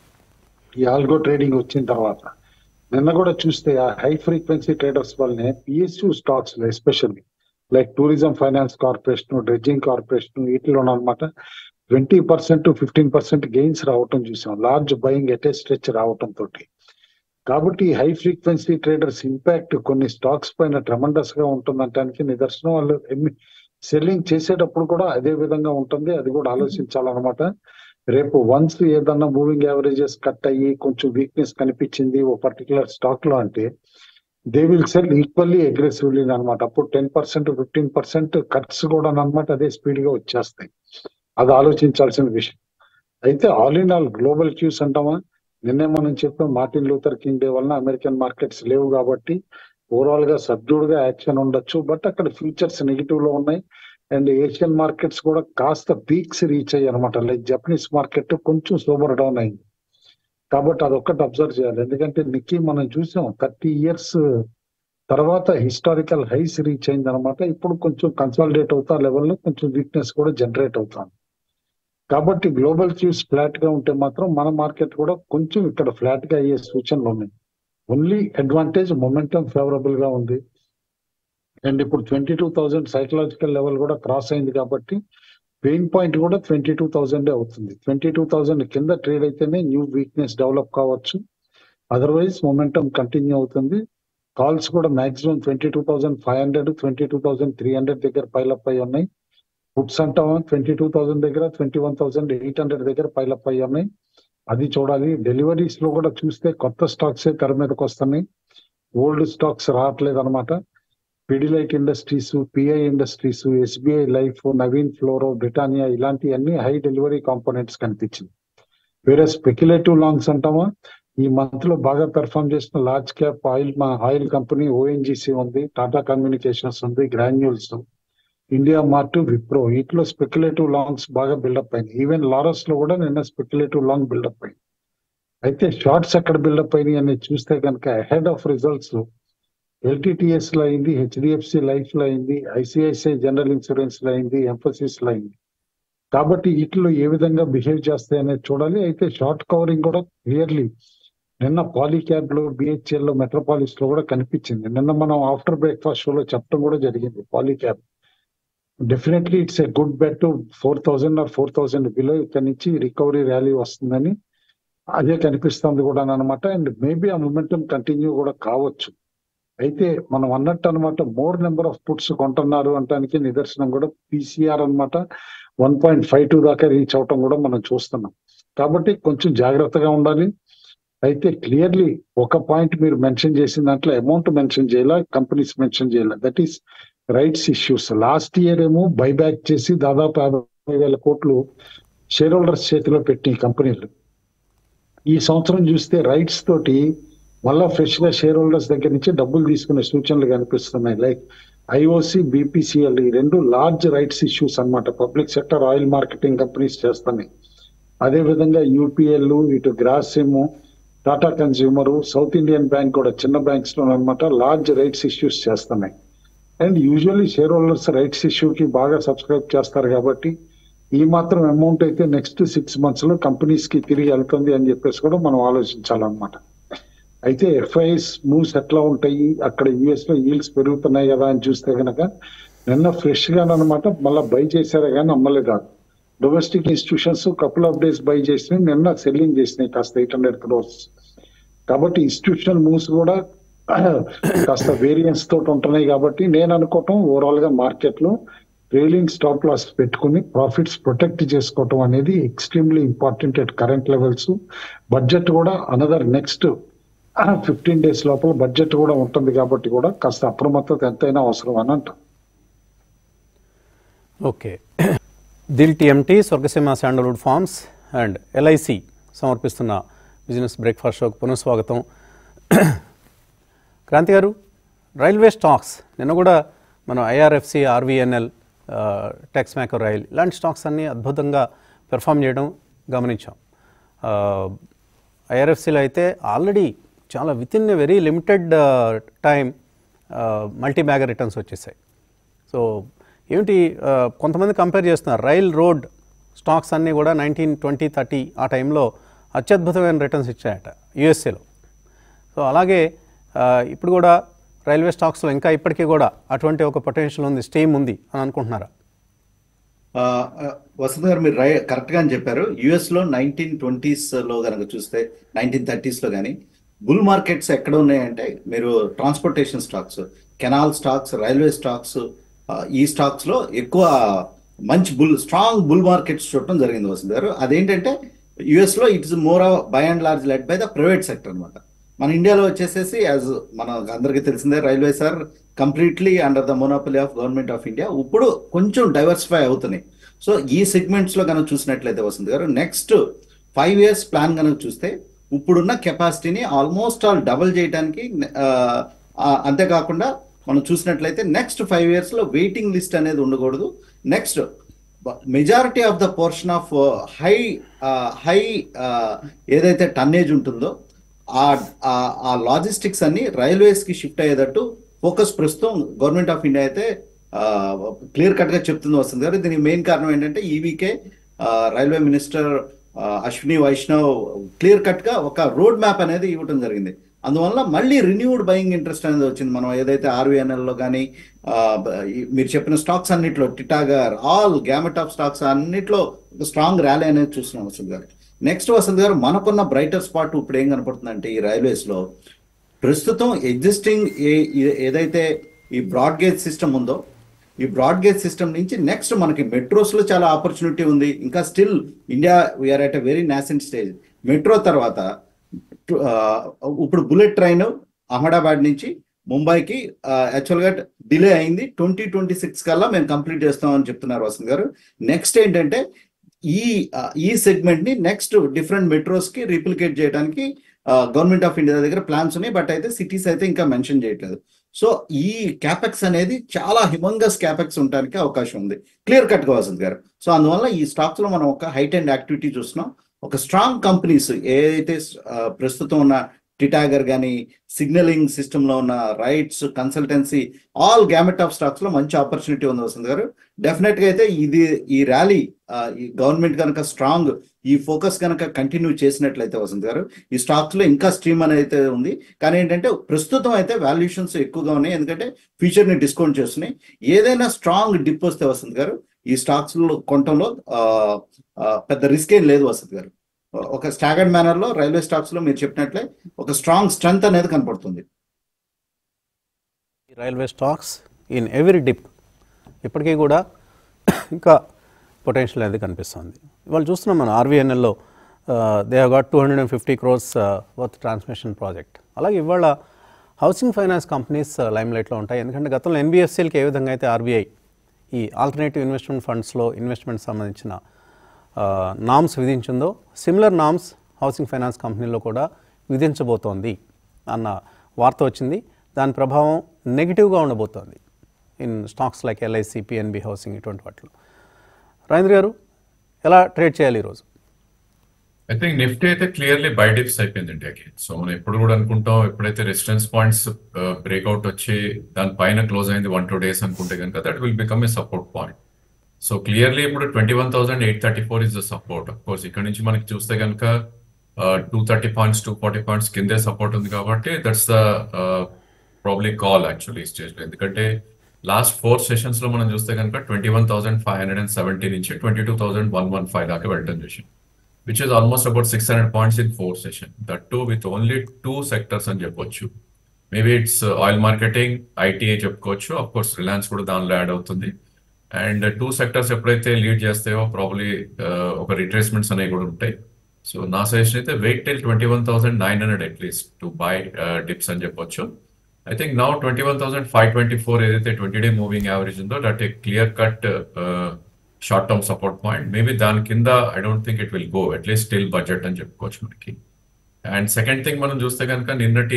ఈ ఆల్గో ట్రేడింగ్ వచ్చిన తర్వాత నిన్న కూడా చూస్తే ఆ హై ఫ్రీక్వెన్సీ ట్రేడర్స్ వల్లనే పిఎస్యూ స్టాక్స్ లో especially like Tourism Finance Corporation, Dredging Corporation వీటిలో అనమాట twenty percent fifteen percent gains రావటం చూసాం, large buying at a stretch రావటం తోటి. కాబట్టి హై ఫ్రీక్వెన్సీ ట్రేడర్స్ ఇంపాక్ట్ కొన్ని స్టాక్స్ పైన ట్రెమండస్ గా ఉంటుందంటానికి నిదర్శనం. వాళ్ళు సెల్లింగ్ చేసేటప్పుడు కూడా అదే విధంగా ఉంటుంది, అది కూడా ఆలోచించాలన్నమాట. రేపు వన్స్ ఏదన్నా మూవింగ్ యావరేజెస్ కట్ అయ్యి కొంచెం వీక్నెస్ కనిపించింది ఓ పర్టికులర్ స్టాక్ లో అంటే they will sell equally aggressively అనమాట. అప్పుడు ten percent fifteen percent cuts కూడా అనమాట అదే స్పీడ్ గా వచ్చేస్తాయి, అది ఆలోచించాల్సిన విషయం. అయితే all in all global cues అంటామా, నిన్నే మనం చెప్పాం మార్టిన్ లూథర్ కింగ్ డే వలన అమెరికన్ మార్కెట్స్ లేవు కాబట్టి ఓవరాల్ గా సబ్డ్యూడ్ గా యాక్షన్ ఉండొచ్చు, బట్ అక్కడ ఫ్యూచర్స్ నెగిటివ్ లో ఉన్నాయి. అండ్ ఏషియన్ మార్కెట్స్ కూడా కాస్త పీక్స్ రీచ్ అయ్యాయి అనమాట. లైక్ జపనీస్ మార్కెట్ కొంచెం సోబర్ డౌన్ అయింది, కాబట్టి అదొక్కటి అబ్జర్వ్ చేయాలి. ఎందుకంటే నిక్కీ మనం చూసాం థర్టీ ఇయర్స్ తర్వాత హిస్టారికల్ హైస్ రీచ్ అయింది అనమాట. ఇప్పుడు కొంచెం కన్సాలిడేట్ అవుతా లెవెల్లో కొంచెం వీక్నెస్ కూడా జనరేట్ అవుతాం. కాబట్టి గ్లోబల్ క్యూస్ ఫ్లాట్ గా ఉంటే మాత్రం మన మార్కెట్ కూడా కొంచెం ఇక్కడ ఫ్లాట్ గా అయ్యే సూచనలు ఉన్నాయి. ఓన్లీ అడ్వాంటేజ్ మొమెంటం ఫేవరబుల్ గా ఉంది. అండ్ ఇప్పుడు twenty two thousand psychological level కూడా క్రాస్ అయింది కాబట్టి పెయిన్ పాయింట్ కూడా ట్వంటీ టూ థౌసండ్ అవుతుంది. ట్వంటీ టూ థౌసండ్ కింద ట్రేడ్ అయితేనే న్యూ వీక్నెస్ డెవలప్ కావచ్చు, అదర్వైజ్ మొమెంటం కంటిన్యూ అవుతుంది. కాల్స్ కూడా maximum twenty two thousand five hundred twenty two thousand three hundred దగ్గర పైలప్ అయి ఉన్నాయి. పుట్స్ అంటామా ట్వంటీ టూ థౌసండ్ దగ్గర twenty one thousand eight hundred దగ్గర పైలప్ అయి ఉన్నాయి, అది చూడాలి. డెలివరీస్ లో కూడా చూస్తే కొత్త స్టాక్స్ తెర మీదకి వస్తున్నాయి, ఓల్డ్ స్టాక్స్ రావట్లేదు అనమాట. Pidilite Industries, PI Industries, SBI Life, Navin fluoro, Britannia ఇలాంటి అన్ని హై డెలివరీ కాంపోనెంట్స్ కనిపించింది. వేరే స్పెక్యులేటివ్ లాంగ్స్ అంటామా ఈ మంత్ లో బాగా పెర్ఫార్మ్ చేసిన లార్జ్ క్యాప్ ఆయిల్ మా ఆయిల్ కంపెనీ ఓఎన్జీసీ ఉంది, టాటా కమ్యూనికేషన్స్ ఉంది, గ్రాన్యూల్స్, ఇండియా మార్ట్, విప్రో వీటిలో స్పెక్యులేటివ్ లాంగ్స్ బాగా బిల్డప్ అయింది. ఈవెన్ లారస్ లో కూడా నిన్న స్పెక్యులేటివ్ లాంగ్ బిల్డప్ అయింది. అయితే షార్ట్స్ ఎక్కడ బిల్డప్ అయినాయి అనేది చూస్తే కనుక అహెడ్ ఆఫ్ రిజల్ట్స్ ఎల్టీటీఎస్ లో అయింది, హెచ్డిఎఫ్సి లైఫ్ లో అయింది, ఐసిఐసిఐ జనరల్ ఇన్సూరెన్స్ లో అయింది, ఎంఫోసిస్ లో అయింది. కాబట్టి వీటిలో ఏ విధంగా బిహేవ్ చేస్తాయి అనేది చూడాలి. అయితే షార్ట్ కవరింగ్ కూడా క్లియర్లీ నిన్న పాలీక్యాబ్ లో, బిహెచ్ఎల్ లో, మెట్రోపాలిస్ లో కూడా కనిపించింది. నిన్న మనం ఆఫ్టర్ బ్రేక్ఫాస్ట్ షోలో చెప్పడం కూడా జరిగింది. Polycab definitely it's a good bet, four thousand or four thousand below ఇక్కడ నుంచి రికవరీ ర్యాలీ వస్తుందని అదే కనిపిస్తుంది కూడా అనమాట. అండ్ మేబీ ఆ మొమెంటం కంటిన్యూ కూడా కావచ్చు. అయితే మనం అన్నట్టు అనమాట మోర్ నెంబర్ ఆఫ్ పుట్స్ కొంటున్నారు అంటానికి నిదర్శనం కూడా పీసీఆర్ అనమాట వన్ పాయింట్ ఫైవ్ టూ దాకా రీచ్ అవటం కూడా మనం చూస్తున్నాం. కాబట్టి కొంచెం జాగ్రత్తగా ఉండాలి. అయితే క్లియర్లీ ఒక పాయింట్ మీరు మెన్షన్ చేసిన దాంట్లో అమౌంట్ మెన్షన్ చేయాల, కంపెనీస్ మెన్షన్ చేయాల, that is rights issues. Last year ఏమో బైబ్యాక్ చేసి దాదాపు యాభై వేల కోట్లు షేర్ హోల్డర్స్ చేతిలో పెట్టి కంపెనీలు ఈ సంవత్సరం చూస్తే రైట్స్ తోటి మళ్ళా ఫ్రెష్ గా షేర్ హోల్డర్స్ దగ్గర నుంచి డబ్బులు తీసుకునే సూచనలు కనిపిస్తున్నాయి. లైక్ ఐఓసి, బీపీసీఎల్ ఈ రెండు లార్జ్ రైట్స్ ఇష్యూస్ అన్నమాట. Public sector oil marketing companies చేస్తున్నాయి. అదే విధంగా యూపీఎల్, ఇటు Grasim, Tata consumer, South Indian Bank కూడా చిన్న బ్యాంక్స్ లో అనమాట లార్జ్ రైట్స్ ఇష్యూస్ చేస్తున్నాయి. And usually share holders rights ఇష్యూకి బాగా సబ్స్క్రైబ్ చేస్తారు కాబట్టి ఈ మాత్రం అమౌంట్ అయితే నెక్స్ట్ సిక్స్ మంత్స్ లో కంపెనీస్ కి తిరిగి వెళ్తుంది అని చెప్పేసి కూడా మనం ఆలోచించాలన్నమాట. అయితే ఎఫ్ఐఎస్ మూవ్స్ ఎట్లా ఉంటాయి, అక్కడ యుఎస్ లో ఈల్డ్స్ పెరుగుతున్నాయి కదా అని చూస్తే కనుక నిన్న ఫ్రెష్ గా అనమాట మళ్ళీ బై చేశారే కానీ అమ్మలేదు. Domestic institutions couple of days buy చేసినాయి, నిన్న సెల్లింగ్ చేసినాయి కాస్త ఎయిట్ హండ్రెడ్ క్రోర్స్. కాబట్టి ఇన్స్టిట్యూషనల్ మూవ్స్ కూడా కాస్త వేరియన్స్ తోటి ఉంటున్నాయి. కాబట్టి నేను అనుకోవటం ఓవరాల్ గా మార్కెట్ లో ట్రైలింగ్ స్టాప్ లాస్ పెట్టుకుని ప్రాఫిట్స్ ప్రొటెక్ట్ చేసుకోవటం అనేది extremely important at current levels. Budget కూడా అనదర్ నెక్స్ట్ ఫిఫ్టీన్ డేస్ లోపల బడ్జెట్ కూడా ఉంటుంది కాబట్టి కూడా కాస్త అప్రమత్తత ఎంతైనా అవసరం అని అంట. Okay, Dil TMT, Swargaseema sandalwood farms and LIC సమర్పిస్తున్న బిజినెస్ బ్రేక్ఫాస్ట్ షోకి పునఃస్వాగతం. క్రాంతి గారు, రైల్వే స్టాక్స్ నిన్న కూడా మనం IRFC, RVNL, Texmaco Rail ఇలాంటి స్టాక్స్ అన్నీ అద్భుతంగా పెర్ఫామ్ చేయడం గమనించాం. ఐఆర్ఎఫ్సిలో అయితే ఆల్రెడీ చాలా within a very limited time multi bagger returns వచ్చేసాయి. సో ఏమిటి, కొంతమంది కంపేర్ చేస్తున్నారు రైల్ రోడ్ స్టాక్స్ అన్నీ కూడా నైన్టీన్ ట్వంటీ థర్టీ ఆ టైంలో అత్యద్భుతమైన రిటర్న్స్ ఇచ్చాయట యుఎస్ఏలో. సో అలాగే ఇప్పుడు కూడా రైల్వే స్టాక్స్లో ఇంకా ఇప్పటికీ కూడా అటువంటి ఒక పొటెన్షియల్ ఉంది, స్టీమ్ ఉంది అని అనుకుంటున్నారా? వసంత్ గారు, మీరు రై కరెక్ట్గా అని చెప్పారు. యుఎస్లో నైన్టీన్ ట్వంటీస్లో కనుక చూస్తే, నైన్టీన్ థర్టీస్లో కానీ బుల్ మార్కెట్స్ ఎక్కడ ఉన్నాయంటే మీరు transportation stocks, canal stocks, railway stocks, ఈ స్టాక్స్లో ఎక్కువ మంచి బుల్ స్ట్రాంగ్ బుల్ మార్కెట్స్ చూడటం జరిగింది వసంత్ గారు. అదేంటంటే యుఎస్లో it's more by and large led by the private sector అనమాట. మన ఇండియాలో వచ్చేసేసి యాజ్ మన అందరికీ తెలిసిందే railways are completely under the monopoly of Government of India. ఇప్పుడు కొంచెం డైవర్సిఫై అవుతున్నాయి. సో ఈ సెగ్మెంట్స్లో కనుక చూసినట్లయితే వసంత్ గారు, నెక్స్ట్ ఫైవ్ ఇయర్స్ ప్లాన్ కనుక చూస్తే ఇప్పుడున్న కెపాసిటీని ఆల్మోస్ట్ ఆల్ డబుల్ చేయడానికి, అంతేకాకుండా మనం చూసినట్లయితే నెక్స్ట్ ఫైవ్ ఇయర్స్లో వెయిటింగ్ లిస్ట్ అనేది ఉండకూడదు. Next majority of the portion of high high ఏదైతే టన్నేజ్ ఉంటుందో ఆ లాజిస్టిక్స్ అన్ని రైల్వేస్కి షిఫ్ట్ అయ్యేటట్టు ఫోకస్ ప్రస్తుతం గవర్నమెంట్ ఆఫ్ ఇండియా అయితే క్లియర్ కట్గా చెప్తుంది వస్తుంది గారు. దీనికి మెయిన్ కారణం ఏంటంటే ఈ వీకే railway minister Ashwini Vaishnaw clear కట్గా ఒక రోడ్ మ్యాప్ అనేది ఇవ్వడం జరిగింది. అందువల్ల మళ్ళీ రిన్యూడ్ బయింగ్ ఇంట్రెస్ట్ అనేది వచ్చింది. మనం ఏదైతే ఆర్వీఎన్ఎల్లో కానీ మీరు చెప్పిన స్టాక్స్ అన్నిట్లో, Titagarh, all gamut of stocks అన్నిట్లో స్ట్రాంగ్ ర్యాలీ అనేది చూస్తున్నాం వసంత్ గారు. నెక్స్ట్ వసంత్ గారు, మనకున్న బ్రైటర్ స్పాట్ ఇప్పుడు ఏం కనపడుతుందంటే ఈ రైల్వేస్లో ప్రస్తుతం ఎగ్జిస్టింగ్ ఏ ఏదైతే ఈ బ్రాడ్ గేజ్ సిస్టమ్ ఉందో, ఈ బ్రాడ్ గేజ్ సిస్టమ్ నుంచి నెక్స్ట్ మనకి మెట్రోస్లో చాలా ఆపర్చునిటీ ఉంది. ఇంకా still India we're at a very nascent stage. Metro తర్వాత ఇప్పుడు బుల్లెట్ ట్రైన్ అహ్మదాబాద్ నుంచి ముంబైకి యాక్చువల్గా డిలే అయింది. ట్వంటీ ట్వంటీ సిక్స్ కల్లా మేము కంప్లీట్ చేస్తామని చెప్తున్నారు వసంత్ గారు. నెక్స్ట్ ఏంటంటే ఈ ఈ సెగ్మెంట్ ని నెక్స్ట్ డిఫరెంట్ మెట్రోస్ కి రీప్లికేట్ చేయడానికి గవర్నమెంట్ ఆఫ్ ఇండియా దగ్గర ప్లాన్స్ ఉన్నాయి. బట్ అయితే సిటీస్ అయితే ఇంకా మెన్షన్ చేయట్లేదు. సో ఈ క్యాపెక్స్ అనేది చాలా హిమంగస్ క్యాపెక్స్ ఉండడానికి అవకాశం ఉంది, క్లియర్ కట్ గా వసంత్ గారు. సో అందువల్ల ఈ స్టాక్స్ లో మనం ఒక హైట్ అండ్ యాక్టివిటీ చూస్తున్నాం. ఒక స్ట్రాంగ్ కంపెనీస్ ఏదైతే ప్రస్తుతం ఉన్న టిటాగర్ కానీ, సిగ్నలింగ్ సిస్టంలో ఉన్న RITES, consultancy, all gamut of stocks లో మంచి ఆపర్చునిటీ ఉంది వసంత్ గారు. డెఫినెట్ గా అయితే ఇది ఈ ర్యాలీ ఈ గవర్నమెంట్ కనుక స్ట్రాంగ్ ఈ ఫోకస్ కనుక కంటిన్యూ చేసినట్లయితే వసంత్ గారు, ఈ స్టాక్స్ లో ఇంకా స్ట్రీమ్ అనేది అయితే ఉంది. కానీ ఏంటంటే ప్రస్తుతం అయితే వాల్యుయేషన్స్ ఎక్కువగా ఉన్నాయి, ఎందుకంటే ఫ్యూచర్ ని డిస్కౌంట్ చేస్తున్నాయి. ఏదైనా స్ట్రాంగ్ డిప్ వస్తే వసంత్ గారు ఈ స్టాక్స్ లో కొనటంలో పెద్ద రిస్క్ ఏం లేదు వసంత్ గారు. ఒక స్టాగర్డ్ మేనర్ లో రైల్వే స్టాక్స్ లో మీరు చెప్పినట్లే ఒక స్ట్రాంగ్ స్ట్రెంత్ అనేది కనపడుతుంది. Railway stocks in every dip ఇప్పటికీ కూడా ఇంకా పొటెన్షియల్ అనేది కనిపిస్తుంది. ఇవాళ చూస్తున్నాం మనం ఆర్వీఎన్ఎల్లో they have got two hundred and fifty crores worth transmission project. అలాగే ఇవాళ హౌసింగ్ ఫైనాన్స్ కంపెనీస్ లైమ్లైట్లో ఉంటాయి. ఎందుకంటే గతంలో ఎన్బిఎఫ్సిలకి ఏ విధంగా అయితే ఆర్బీఐ ఈ ఆల్టర్నేటివ్ ఇన్వెస్ట్మెంట్ ఫండ్స్లో ఇన్వెస్ట్మెంట్ సంబంధించిన నామ్స్ విధించిందో సిమిలర్ నామ్స్ హౌసింగ్ ఫైనాన్స్ కంపెనీలో కూడా విధించబోతోంది అన్న వార్త వచ్చింది. దాని ప్రభావం నెగిటివ్గా ఉండబోతోంది in stocks like LIC, PNB housing ఇటువంటి వాటిలో. రాజేంద్ర గారు ఎలా ట్రేడ్ చేయాలి ఈరోజు? ఐ థింక్ నిఫ్టీ అయితే క్లియర్లీ బై డిప్స్ అయిపోయిందండి అగైన్. సో మనం ఎప్పుడు కూడా అనుకుంటాం ఎప్పుడైతే రెసిస్టెన్స్ పాయింట్స్ బ్రేక్అవుట్ వచ్చి దాని పైన క్లోజ్ అయింది వన్ టూ డేస్ అనుకుంటే కనుక that will become a support point. So clearly ఇప్పుడు twenty one thousand eight thirty four is the support. Of course ఇక్కడ నుంచి మనకి చూస్తే కనుక two thirty points two forty points కిందే సపోర్ట్ ఉంది కాబట్టి that's the probably call actually ఈ స్టేజ్లో. ఎందుకంటే లాస్ట్ ఫోర్ సెషన్స్ లో మనం చూస్తే కనుక twenty one thousand five hundred and seventy నుంచి twenty two thousand one one five దాకా వెళ్ళడం చేసింది, which is almost about six hundred points in four sessions. That too with only two sectors అని చెప్పొచ్చు. Maybe it's uh, oil marketing, I T A చెప్పుకోవచ్చు. Of course Reliance కూడా దానిలో add అవుతుంది. And two sectors ఎప్పుడైతే lead చేస్తాయో probably ఒక retracements అనేవి కూడా ఉంటాయి. సో నా సజెషన్ అయితే wait till twenty one thousand nine hundred at least to buy dips అని చెప్పొచ్చు. I think now twenty one thousand five twenty four ఏదైతే ట్వంటీ డే మూవింగ్ యావరేజ్ ఉందో that a clear cut short term support point. Maybe దాని కింద I don't think it will go at least still budget అని చెప్పుకోవచ్చు మనకి. And second thing మనం చూస్తే కనుక నిన్నటి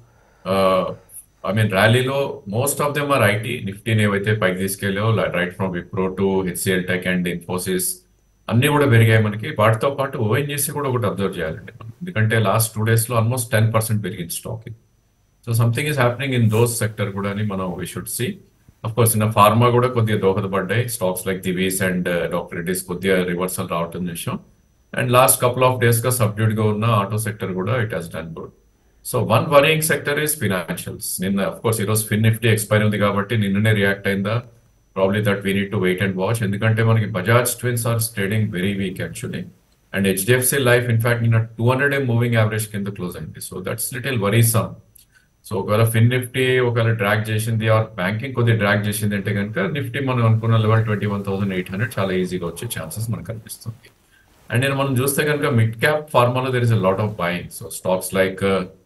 ఐ మీన్ ర్యాలీలో most of them are IT. నిఫ్టీని ఏవైతే పైకి తీసుకెళ్ళో right from Wipro to HCL Tech and Infosys అన్ని కూడా పెరిగాయి మనకి. వాటితో పాటు ఓఎన్జీసీ కూడా ఒకటి అబ్జర్వ్ చేయాలండి మనం, ఎందుకంటే లాస్ట్ టూ డేస్ లో ఆల్మోస్ట్ టెన్ పర్సెంట్ పెరిగింది stock. So something is happening in those sector కూడా అని మనం we should see. Of course ఇన్న ఫార్మా కూడా కొద్దిగా దోహదపడ్డాయి. Stocks like Divi's and doctor Reddy's కొద్దిగా రివర్సల్ రావటం చూసాం. And last couple of days గా సబ్డ్యూడ్ గా ఉన్న ఆటో సెక్టర్ కూడా it has done good. So one worrying sector is financials. నిన్న అఫ్ కోర్స్ ఈరోజు ఫిన్ నిఫ్టీ ఎక్స్పైర్ ఉంది కాబట్టి నిన్ననే రియాక్ట్ అయిందా, probably that we need to wait and watch. ఎందుకంటే మనకి Bajaj twins are trading very weak actually. And HDFC life in fact నిన్న two hundred moving average కింద క్లోజ్ అయింది. So that's little worrisome. So ఒకవేళ ఫిన్ నిఫ్టీ ఒకవేళ డ్రాగ్ చేసింది or banking కొద్దిగా drag చేసింది అంటే కనుక నిఫ్టీ మనం అనుకున్న level twenty one thousand eight hundred చాలా ఈజీగా వచ్చే ఛాన్సెస్ మనకు కనిపిస్తుంది. అండ్ నేను మనం చూస్తే కనుక మిడ్ క్యాప్ ఫార్మాలో there is a lot of buying. So stocks like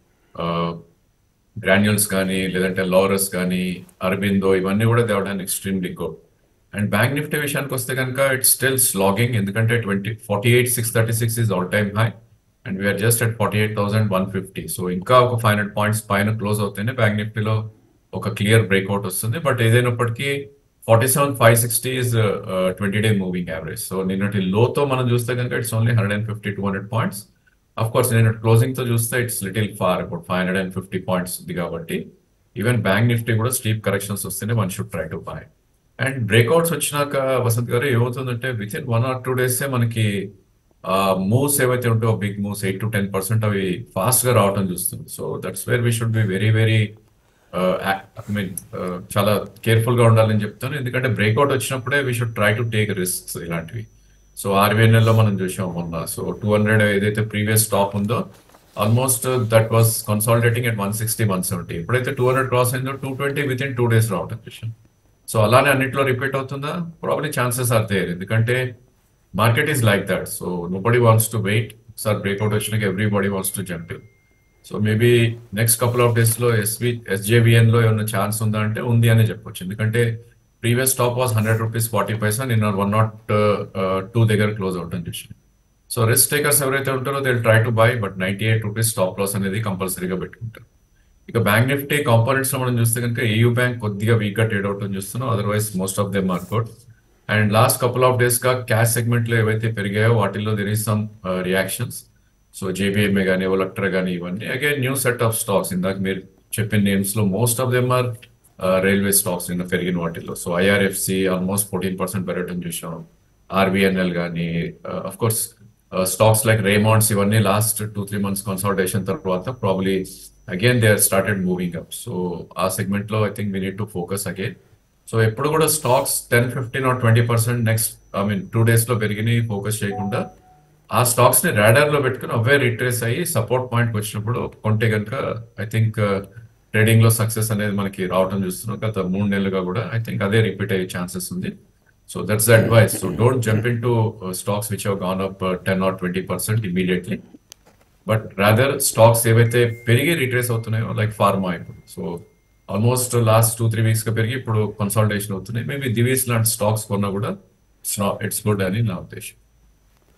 Granules కానీ లేదంటే లారస్ కానీ అరబిందో ఇవన్నీ కూడా దేవడానికి extremely good. And bank Nifty విషయానికి వస్తే కనుక ఇట్స్ స్టిల్ స్లాగింగ్, ఎందుకంటే twenty forty eight six thirty six is all time high and we're just at forty eight thousand one fifty. So ఇంకా ఒక ఫైవ్ హండ్రెడ్ పాయింట్స్ పైన క్లోజ్ అవుతేనే bank నిఫ్టీలో ఒక క్లియర్ బ్రేక్అవుట్ వస్తుంది. బట్ ఏదైనప్పటికీ forty seven five sixty is twenty day moving average. So నిన్నటి లోతో మనం చూస్తే కనుక it's only hundred and fifty two hundred points. Of course నేను క్లోజింగ్ తో చూస్తే it's little far about five hundred and fifty points ఉంది కాబట్టి ఈవెన్ బ్యాంక్ నిఫ్టీ కూడా స్టీప్ కరెక్షన్స్ వస్తేనే one should try to buy. And breakouts వచ్చినాక వసంత్ గారు ఏమవుతుందంటే within one or two days మనకి మూవ్స్ ఏవైతే ఉంటాయో big moves eight to ten percent అవి ఫాస్ట్ గా రావడం చూస్తుంది. So that's where we should be very very I mean చాలా కేర్ఫుల్ గా ఉండాలని చెప్తాను. ఎందుకంటే బ్రేక్అవుట్ వచ్చినప్పుడే we should try to take risks ఇలాంటివి. సో ఆర్బీఎన్ఎల్ లో మనం చూసాం మొన్న. సో టూ హండ్రెడ్ ఏదైతే ప్రీవియస్ స్టాప్ ఉందో almost that was consolidating at one sixty one seventy. ఎప్పుడైతే టూ హండ్రెడ్ క్రాస్ అయిందో two twenty within two days రావడం చూసాం. సో అలానే అన్నిట్లో రిపీట్ అవుతుందా? ప్రాబ్లీ ఛాన్సెస్ ఆర్ దేర్, ఎందుకంటే market is like that. So nobody wants to wait. Sir breakout వచ్చినాక everybody wants to jump in. So maybe next couple of days లో SV SJVN లో ఏమన్నా ఛాన్స్ ఉందా అంటే ఉంది అనే చెప్పొచ్చు. ఎందుకంటే previous stop was hundred rupees forty paisa, నిన్న వన్ నాట్ టూ దగ్గర క్లోజ్ అవుతుంది చూసి. సో రిస్క్ టేకర్స్ ఎవరైతే ఉంటారో they try to by, but ninety eight rupees stop loss అనేది కంపల్సరీగా పెట్టుకుంటారు. ఇక బ్యాంక్ నిఫ్టీ కాంపోనెంట్స్ లో మనం చూస్తే కనుక ఏయూ బ్యాంక్ కొద్దిగా వీక్ గా ట్రేడ్ అవుట్ అని చూస్తున్నాం. Otherwise most of them are good. And last couple of days గా క్యాష్ సెగ్మెంట్ లో ఏవైతే పెరిగాయో వాటిల్లో there is some reactions. So JBMA కానీ ఓలక్ట్రా కానీ ఇవన్నీ again new set of stocks. ఇందాక మీరు చెప్పిన నేమ్స్ లో most of them are railway stocks నిన్న పెరిగిన వాటిల్లో. So IRFC almost fourteen percent పెరగడం చూసాం. ఆర్బిఎన్ఎల్ కానీ of course stocks like Raymonds ఇవన్నీ last two three months consultation తర్వాత probably again they are started moving up. So ఆ సెగ్మెంట్ లో I think we need to focus again. So ఎప్పుడు కూడా stocks ten fifteen or twenty percent next I mean two days లో పెరిగి focus చేయకుండా ఆ stocks ని రాడార్ లో పెట్టుకుని అవే రిట్రేస్ అయ్యి సపోర్ట్ పాయింట్ వచ్చినప్పుడు కొంటే కనుక ఐ థింక్ ట్రేడింగ్ లో సక్సెస్ అనేది మనకి రావడం చూస్తున్నాం. గత మూడు నెలలుగా కూడా ఐ థింక్ అదే రిపీట్ అయ్యే ఛాన్సెస్ ఉంది. So that's the advice. So don't jump into stocks which have gone up ten or twenty percent immediately, but rather stocks ఏవైతే పెరిగి రిట్రేస్ అవుతున్నాయో లైక్ ఫార్మా ఇప్పుడు. So almost last two three weeks గా పెరిగి ఇప్పుడు consolidation అవుతున్నాయి. Maybe Divi's లాంటి stocks కొన్నా కూడా ఇట్స్ గుడ్ అని నా ఉద్దేశం.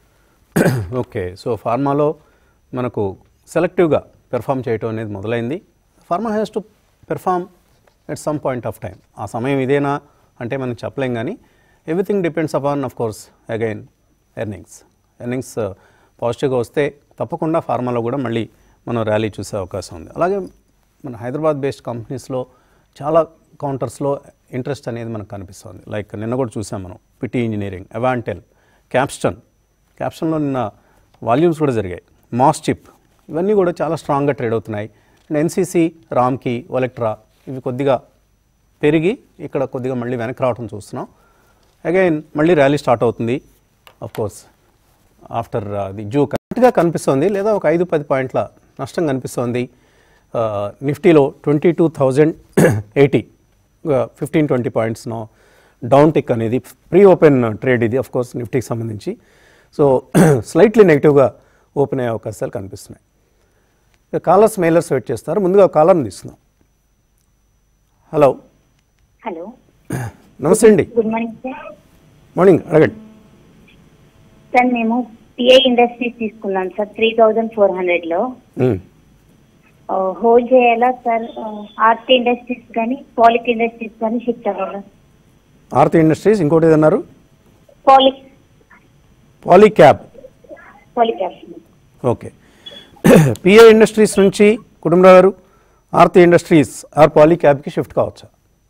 ఓకే, సో ఫార్మాలో మనకు సెలెక్టివ్గా పెర్ఫామ్ చేయటం అనేది మొదలైంది. Pharma has to perform at some point of time. ఆ సమయం ఇదేనా అంటే మనం చెప్పలేం, కానీ everything depends upon of course again earnings. Earnings పాజిటివ్గా వస్తే తప్పకుండా ఫార్మాలో కూడా మళ్ళీ మనం ర్యాలీ చూసే అవకాశం ఉంది. అలాగే మన హైదరాబాద్ బేస్డ్ కంపెనీస్లో చాలా కౌంటర్స్లో ఇంట్రెస్ట్ అనేది మనకు కనిపిస్తుంది. లైక్ నిన్న కూడా చూసాం మనం పిటి ఇంజనీరింగ్, అవాంటెల్, క్యాప్స్టన్. క్యాప్స్టన్లో నిన్న వాల్యూమ్స్ కూడా జరిగాయి. మాస్ చిప్ ఇవన్నీ కూడా చాలా స్ట్రాంగ్గా ట్రేడ్ అవుతున్నాయి. అండ్ ఎన్సీసీ, రామ్కి, ఒలెక్ట్రా ఇవి కొద్దిగా పెరిగి ఇక్కడ కొద్దిగా మళ్ళీ వెనక్కి రావడం చూస్తున్నాం. అగైన్ మళ్ళీ ర్యాలీ స్టార్ట్ అవుతుంది ఆఫ్ కోర్స్ ఆఫ్టర్ ది జూ. కరెక్ట్గా కనిపిస్తుంది, లేదా ఒక ఐదు పది పాయింట్ల నష్టం కనిపిస్తుంది. నిఫ్టీలో twenty two thousand eighty fifteen twenty పాయింట్స్ను డౌన్ టిక్ అనేది ప్రీ ఓపెన్ ట్రేడ్ ఇది ఆఫ్ కోర్స్ నిఫ్టీకి సంబంధించి. సో స్లైట్లీ నెగిటివ్గా ఓపెన్ అయ్యే అవకాశాలు కనిపిస్తున్నాయి. కాలర్స్ మెయిలర్స్ వెయిట్ చేస్తారు. ముందుగా కాలర్ని తీసుకుందాం. హలో హలో నమస్తే అండి. Good morning sir. మార్నింగ్, అడగండి. సార్ మేము పిఐ ఇండస్ట్రీస్ తీసుకున్నాం sir three thousand four hundred లో హోల్డ్ చేయాలా సార్? ఆర్తి ఇండస్ట్రీస్ కానీ పాలిక్ ఇండస్ట్రీస్ కానీ షిఫ్ట్ అవ్వాలా? ఆర్తి ఇండస్ట్రీస్, ఇంకోటి ఏదన్నారు? పాలిక్ Polycab. Polycab. Okay, PI industries నుంచి కుటుంబరావు గారు ఆర్తి ఇండస్ట్రీస్ ఆర్ పాలీక్యాబ్కి షిఫ్ట్ కావచ్చా?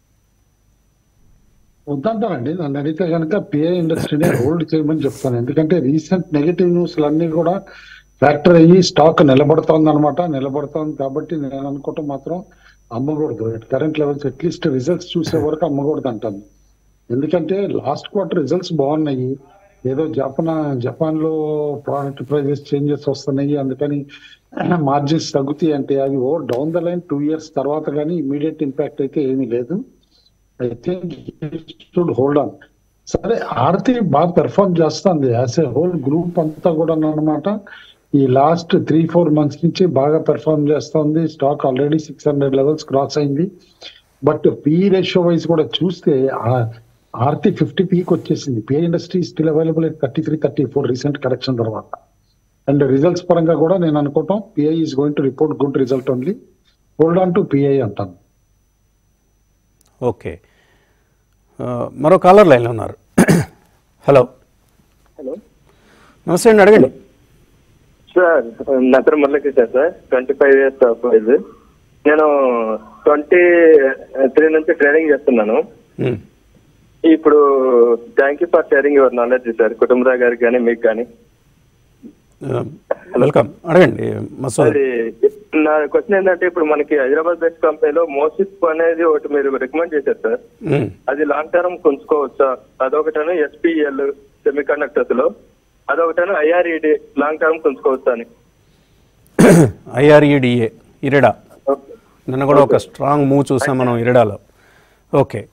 వద్దంటారండి. నన్ను అడిగితే కనుక పిఐ ఇండస్ట్రీని హోల్డ్ చేయమని చెప్తాను. ఎందుకంటే రీసెంట్ నెగటివ్ న్యూస్లు అన్ని కూడా ఫ్యాక్టర్ అయ్యి స్టాక్ నిలబడుతోంది అనమాట. నిలబడుతోంది కాబట్టి నేను అనుకోవటం మాత్రం అమ్మకూడదు. కరెంట్ లెవెల్స్ అట్లీస్ట్ రిజల్ట్స్ చూసే వరకు అమ్మకూడదు అంటాను. ఎందుకంటే లాస్ట్ క్వార్టర్ రిజల్ట్స్ బాగున్నాయి. ఏదో జపాన్ జపాన్ లో ప్రోడక్ట్ ప్రైజెస్ చేంజెస్ వస్తున్నాయి, అందుకని మార్జిన్స్ తగ్గుతాయి అంటే అవి ఓ down the line two years తర్వాత కానీ ఇమీడియట్ ఇంపాక్ట్ అయితే ఏమీ లేదు. I think should hold on. సరే, ఆర్తి బాగా పెర్ఫార్మ్ చేస్తుంది యాజ్ ఏ హోల్ గ్రూప్ అంతా కూడా అనమాట. ఈ లాస్ట్ త్రీ ఫోర్ మంత్స్ నుంచి బాగా పెర్ఫార్మ్ చేస్తుంది. Stock already six hundred levels cross అయింది. బట్ పీ రేషియో వైజ్ కూడా చూస్తే ఆర్తి ఫిఫ్టీ పీకి వచ్చేసింది. PI industry still available at thirty three thirty four recent correction తర్వాత. అండ్ రిజల్ట్స్ పరంగా కూడా నేను అనుకోవటం PI is going to report good result only. Hold on to PI అంటాను. ఓకే, మరో కాలర్ లైన్లో ఉన్నారు. హలో హలో నమస్తే అండి, అడగండి. సార్ నా పేరు Muralikrishna sir. Twenty five years of age. నేను ట్వంటీ త్రీ నుంచి ట్రైనింగ్ చేస్తున్నాను. ఇప్పుడు thank you for sharing your knowledge sir, Kutumbarao గారికి కానీ మీకు కానీ. వెల్కమ్, అడగండి. అది నా క్వశ్చన్ ఏంటంటే, ఇప్పుడు మనకి హైదరాబాద్ బేస్డ్ కంపెనీలో మోసిప్ అనేది ఒకటి మీరు రికమెండ్ చేశారు సార్. అది లాంగ్ టర్మ్ కొంచుకోవచ్చా? అదొకటను ఎస్పీఎల్ సెమీ కండక్టర్స్ లో, అదొకటను ఐఆర్ఈడి లాంగ్ టర్మ్ కొంచుకోవచ్చా అని. ఐఆర్ఈడిఏ ఇరెడా నిన్న కూడా ఒక స్ట్రాంగ్ మూవ్ చూసాం మనం ఇరెడాలో. ఓకే,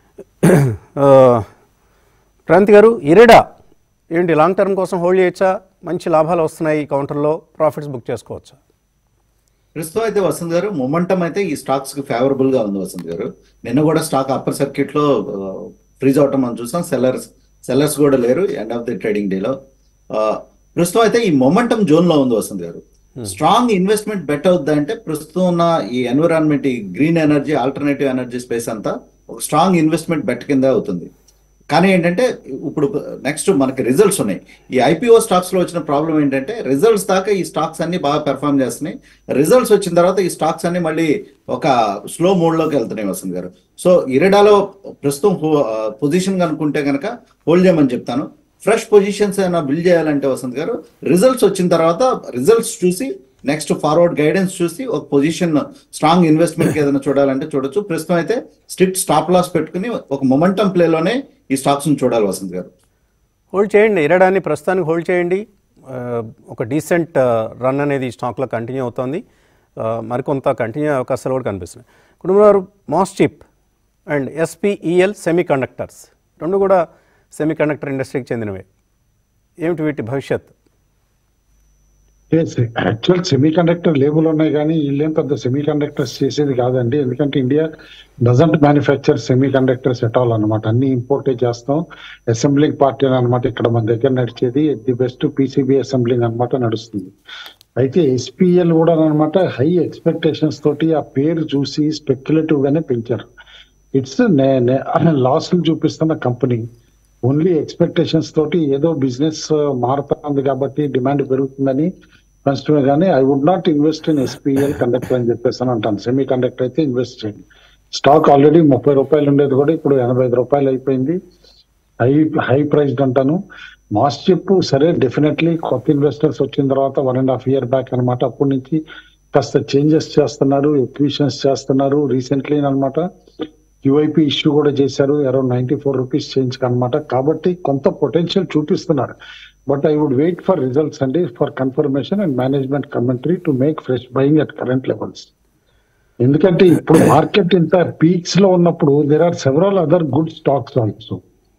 క్రాంతి గారు, ఇరెడా ఏంటి లాంగ్ టర్మ్ కోసం హోల్డ్ చేయొచ్చా? మంచి లాభాలు వస్తున్నాయి ఈ కౌంటర్లో, ప్రాఫిట్స్ బుక్ చేసుకోవచ్చా? ప్రస్తుతం అయితే వసంత్ గారు మొమెంటం అయితే ఈ స్టాక్స్ కి ఫేవరబుల్ గా ఉంది వసంత్ గారు. నిన్న కూడా స్టాక్ అప్పర్ సర్క్యూట్ లో ఫ్రీజ్ అవటం మనం చూసాం. సెల్లర్స్ సెల్లర్స్ కూడా లేరు ఎండ్ ఆఫ్ ది ట్రేడింగ్ డేలో. ప్రస్తుతం అయితే ఈ మొమెంటం జోన్ లో ఉంది వసంత్ గారు. స్ట్రాంగ్ ఇన్వెస్ట్మెంట్ బెట్ అవుద్ది అంటే ప్రస్తుతం ఉన్న ఈ ఎన్విరాన్మెంట్, ఈ green energy, alternative energy space అంతా ఒక స్ట్రాంగ్ ఇన్వెస్ట్మెంట్ బెట్ కింద అవుతుంది. కానీ ఏంటంటే ఇప్పుడు నెక్స్ట్ మనకి రిజల్ట్స్ ఉన్నాయి. ఈ ఐపీఓ స్టాక్స్ లో వచ్చిన ప్రాబ్లం ఏంటంటే రిజల్ట్స్ దాకా ఈ స్టాక్స్ అన్ని బాగా పెర్ఫార్మ్ చేస్తున్నాయి. రిజల్ట్స్ వచ్చిన తర్వాత ఈ స్టాక్స్ అన్ని మళ్ళీ ఒక స్లో మోడ్ లోకి వెళ్తున్నాయి వసంత్ గారు. సో ఇరెడాలో ప్రస్తుతం పొజిషన్ కనుక్కుంటే కనుక హోల్డ్ చేయమని చెప్తాను. ఫ్రెష్ పొజిషన్స్ ఏమైనా బిల్డ్ చేయాలంటే వసంత్ గారు రిజల్ట్స్ వచ్చిన తర్వాత రిజల్ట్స్ చూసి నెక్స్ట్ ఫార్వర్డ్ గైడెన్స్ చూసి ఒక పొజిషన్ స్ట్రాంగ్ ఇన్వెస్ట్మెంట్ ఏదైనా చూడాలంటే చూడొచ్చు. ప్రస్తుతం అయితే స్ట్రిక్ట్ స్టాప్ లాస్ పెట్టుకుని ఒక మొమెంటం ప్లేలోనే ఈ స్టాక్స్ చూడాలి వసంత్ గారు. హోల్డ్ చేయండి, ఇరడాన్ని ప్రస్తుతానికి హోల్డ్ చేయండి. ఒక డీసెంట్ రన్ అనేది ఈ స్టాక్లో కంటిన్యూ అవుతుంది. మరికొంత కంటిన్యూ అవకాశాలు కూడా కనిపిస్తున్నాయి. Kutumbarao MosChip and SPEL semiconductors రెండు కూడా సెమీ కండక్టర్ ఇండస్ట్రీకి చెందినవే. ఏమిటి వీటి భవిష్యత్? యాక్చువల్ సెమీ కండక్టర్ లేబుల్ ఉన్నాయి కానీ వీళ్ళేం పెద్ద సెమీ కండక్టర్స్ చేసేది కాదండి. ఎందుకంటే India doesn't manufacture semiconductors at all అనమాట. అన్ని ఇంపోర్టే చేస్తాం. అసెంబ్లింగ్ పార్టీ అనమాట ఇక్కడ మన దగ్గర నడిచేది. ది బెస్ట్ పీసీబీ అసెంబ్లింగ్ అనమాట నడుస్తుంది. అయితే ఎస్పీఎల్ కూడా అనమాట హై ఎక్స్పెక్టేషన్స్ తోటి ఆ పేరు చూసి స్పెక్యులేటివ్ గానే పెంచారు. ఇట్స్ లాస్లు చూపిస్తున్న కంపెనీ. ఓన్లీ ఎక్స్పెక్టేషన్స్ తోటి ఏదో బిజినెస్ మారుతుంది కాబట్టి డిమాండ్ పెరుగుతుందని కన్స్ట్యూమర్ గానీ I would not invest in SPL conductor అని చెప్పేసి అని అంటాను. సెమీ కండక్టర్ అయితే ఇన్వెస్ట్ చేయండి. స్టాక్ ఆల్రెడీ ముప్పై రూపాయలు ఉండేది కూడా ఇప్పుడు ఎనభై ఐదు రూపాయలు అయిపోయింది. హై హై ప్రైస్డ్ అంటాను. మాస్ చెప్పు సరే డెఫినెట్లీ కొత్త ఇన్వెస్టర్స్ వచ్చిన తర్వాత one and half year back అనమాట. అప్పటి నుంచి కాస్త చేంజెస్ చేస్తున్నారు, ఎక్విషన్స్ చేస్తున్నారు. రీసెంట్లీ అనమాట యూఐపీ ఇష్యూ కూడా చేశారు around ninety four rupees change అనమాట. కాబట్టి కొంత పొటెన్షియల్ చూపిస్తున్నారు. But I would wait for results అండి, for confirmation and management commentary to make fresh buying at current levels. ఎందుకంటే ఇప్పుడు మార్కెట్ ఇంత పీక్స్ లో ఉన్నప్పుడు there are several other good stocks also.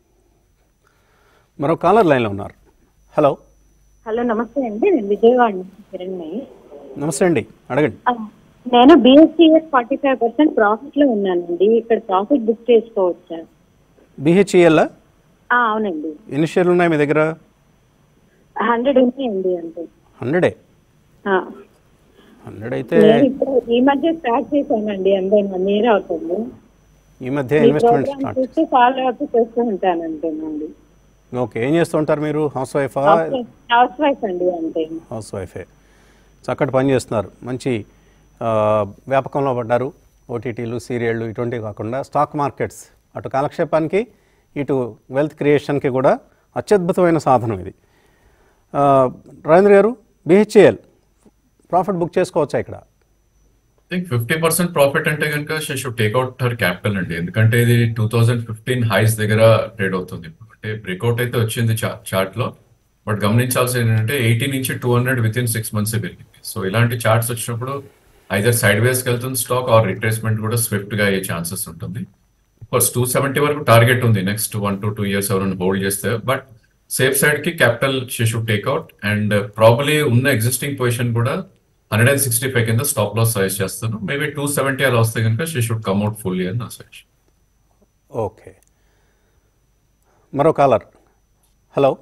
మరో కాలర్ లైన్ లో ఉన్నారు. హలో హలో నమస్తే అండి, నేను విజయవాడ నుంచి కిరణ్మయి. నమస్తే అండి, అడగండి. నేను BHEL forty five percent profit లో ఉన్నానండి. ఇక్కడ ప్రాఫిట్ బుక్ చేసుకోవచ్చా? బిహెచ్ఈఎల్ అవునండి. ఎన్ని షేర్లు ఉన్నాయి మీ దగ్గర? హండ్రెడ్ ఉన్నాయండి. అంతే హండ్రెడే హండ్రెడ్ అయితే ఇప్పుడు ఈ మధ్య స్టార్ట్ చేశానండి. అంతే వన్ ఇయర్ అవుతుంది. ఈ మధ్య ఇన్వెస్ట్మెంట్ స్టార్ట్ చూస్తే ఫాలో అప్ చేస్తూ ఉంటానంటేనండి. ఓకే, ఏం చేస్తూ ఉంటారు మీరు? హౌస్ వైఫా? హౌస్ వైఫ్ అండి. అంతే హౌస్ వైఫే. చక్కటి పని చేస్తున్నారు. మంచి వ్యాపకంలో పడ్డారు. ఓటీటీలు, సీరియళ్ళు ఇటువంటివి కాకుండా స్టాక్ మార్కెట్స్ అటు కాలక్షేపానికి ఇటు వెల్త్ క్రియేషన్కి కూడా అత్యద్భుతమైన సాధనం ఇది. రాజేంద్ర గారు, బిహెచ్ఏఎల్ ప్రాఫిట్ బుక్ చేసుకోవచ్చా ఇక్కడ? థింక్ ఫిఫ్టీ పర్సెంట్ ప్రాఫిట్ అంటే కనుక she should take out her capital అండి. ఎందుకంటే ఇది టూ థౌజండ్ ఫిఫ్టీన్ హైస్ దగ్గర ట్రేడ్ అవుతుంది. అంటే బ్రేక్అవుట్ అయితే వచ్చింది చార్ట్ లో, బట్ గమనించాల్సింది ఏంటంటే ఎయిటీ నుంచి two hundred within six months పెరిగింది. సో ఇలాంటి చార్ట్స్ వచ్చినప్పుడు ఐదర్ సైడ్ వేస్కి వెళ్తుంది స్టాక్, ఆర్ రిట్రేస్మెంట్ కూడా స్విఫ్ట్ గా అయ్యే ఛాన్సెస్ ఉంటుంది. కోర్స్ టూ సెవెంటీ వరకు టార్గెట్ ఉంది next one to two years ఎవరైనా హోల్డ్ చేస్తే. బట్ సేఫ్ సైడ్ కి capital she should take out and probably ఉన్న ఎగ్జిస్టింగ్ పొజిషన్ కూడా హండ్రెడ్ అండ్ సిక్స్టీ ఫైవ్ కింద స్టాప్ లాస్ సజెస్ట్ చేస్తాను. మేబీ టూ సెవెంటీ అలా వస్తే కనుక షీ షుడ్ కమ్అట్ ఫుల్లీ అని నా సజెషన్. ఓకే, మరో కాలర్. హలో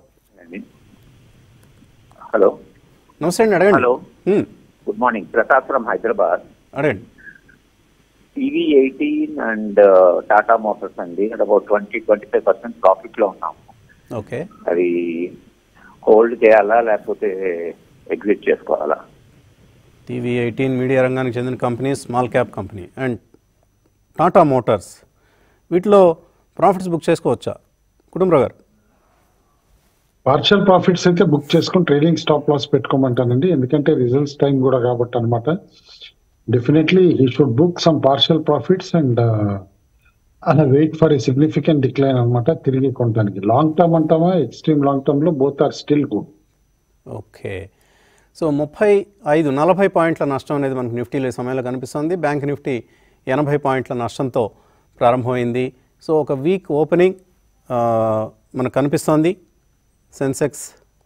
హలో నమస్తే అండి, అడగండి. Hello good morning, Pratap from Hyderabad. అడగండి. TV eighteen and Tata Motors అండి, అది about twenty twenty five percent profit లో ఉన్నాము. ఓకే, అది హోల్డ్ చేయాలా లేకపోతే ఎగ్జిట్ చేసుకోవాలా? టీవీ ఎయిటీన్ మీడియా రంగానికి చెందిన company, small cap company. And Tata Motors, వీటిలో ప్రాఫిట్స్ బుక్ చేసుకోవచ్చా కుటుంబరావు గారు? పార్షియల్ ప్రాఫిట్స్ అయితే బుక్ చేసుకుని ట్రేడింగ్ స్టాప్ లాస్ పెట్టుకోమంటానండి. ఎందుకంటే రిజల్ట్స్ టైం కూడా కాబట్టి అనమాట. Definitely he should book some partial profits and అలా wait for a significant decline అనమాట తిరిగి కొనడానికి. లాంగ్ టర్మ్ అంటామా, ఎక్స్ట్రీమ్ లాంగ్ టర్మ్ లో both are still good. Okay, so ముప్పై ఐదు నలభై పాయింట్ల నష్టం అనేది మనకు నిఫ్టీలో ఈ సమయంలో కనిపిస్తుంది. బ్యాంక్ నిఫ్టీ ఎనభై పాయింట్ల నష్టంతో ప్రారంభమైంది. సో ఒక వీక్ ఓపెనింగ్ మనకు కనిపిస్తోంది. సెన్సెక్స్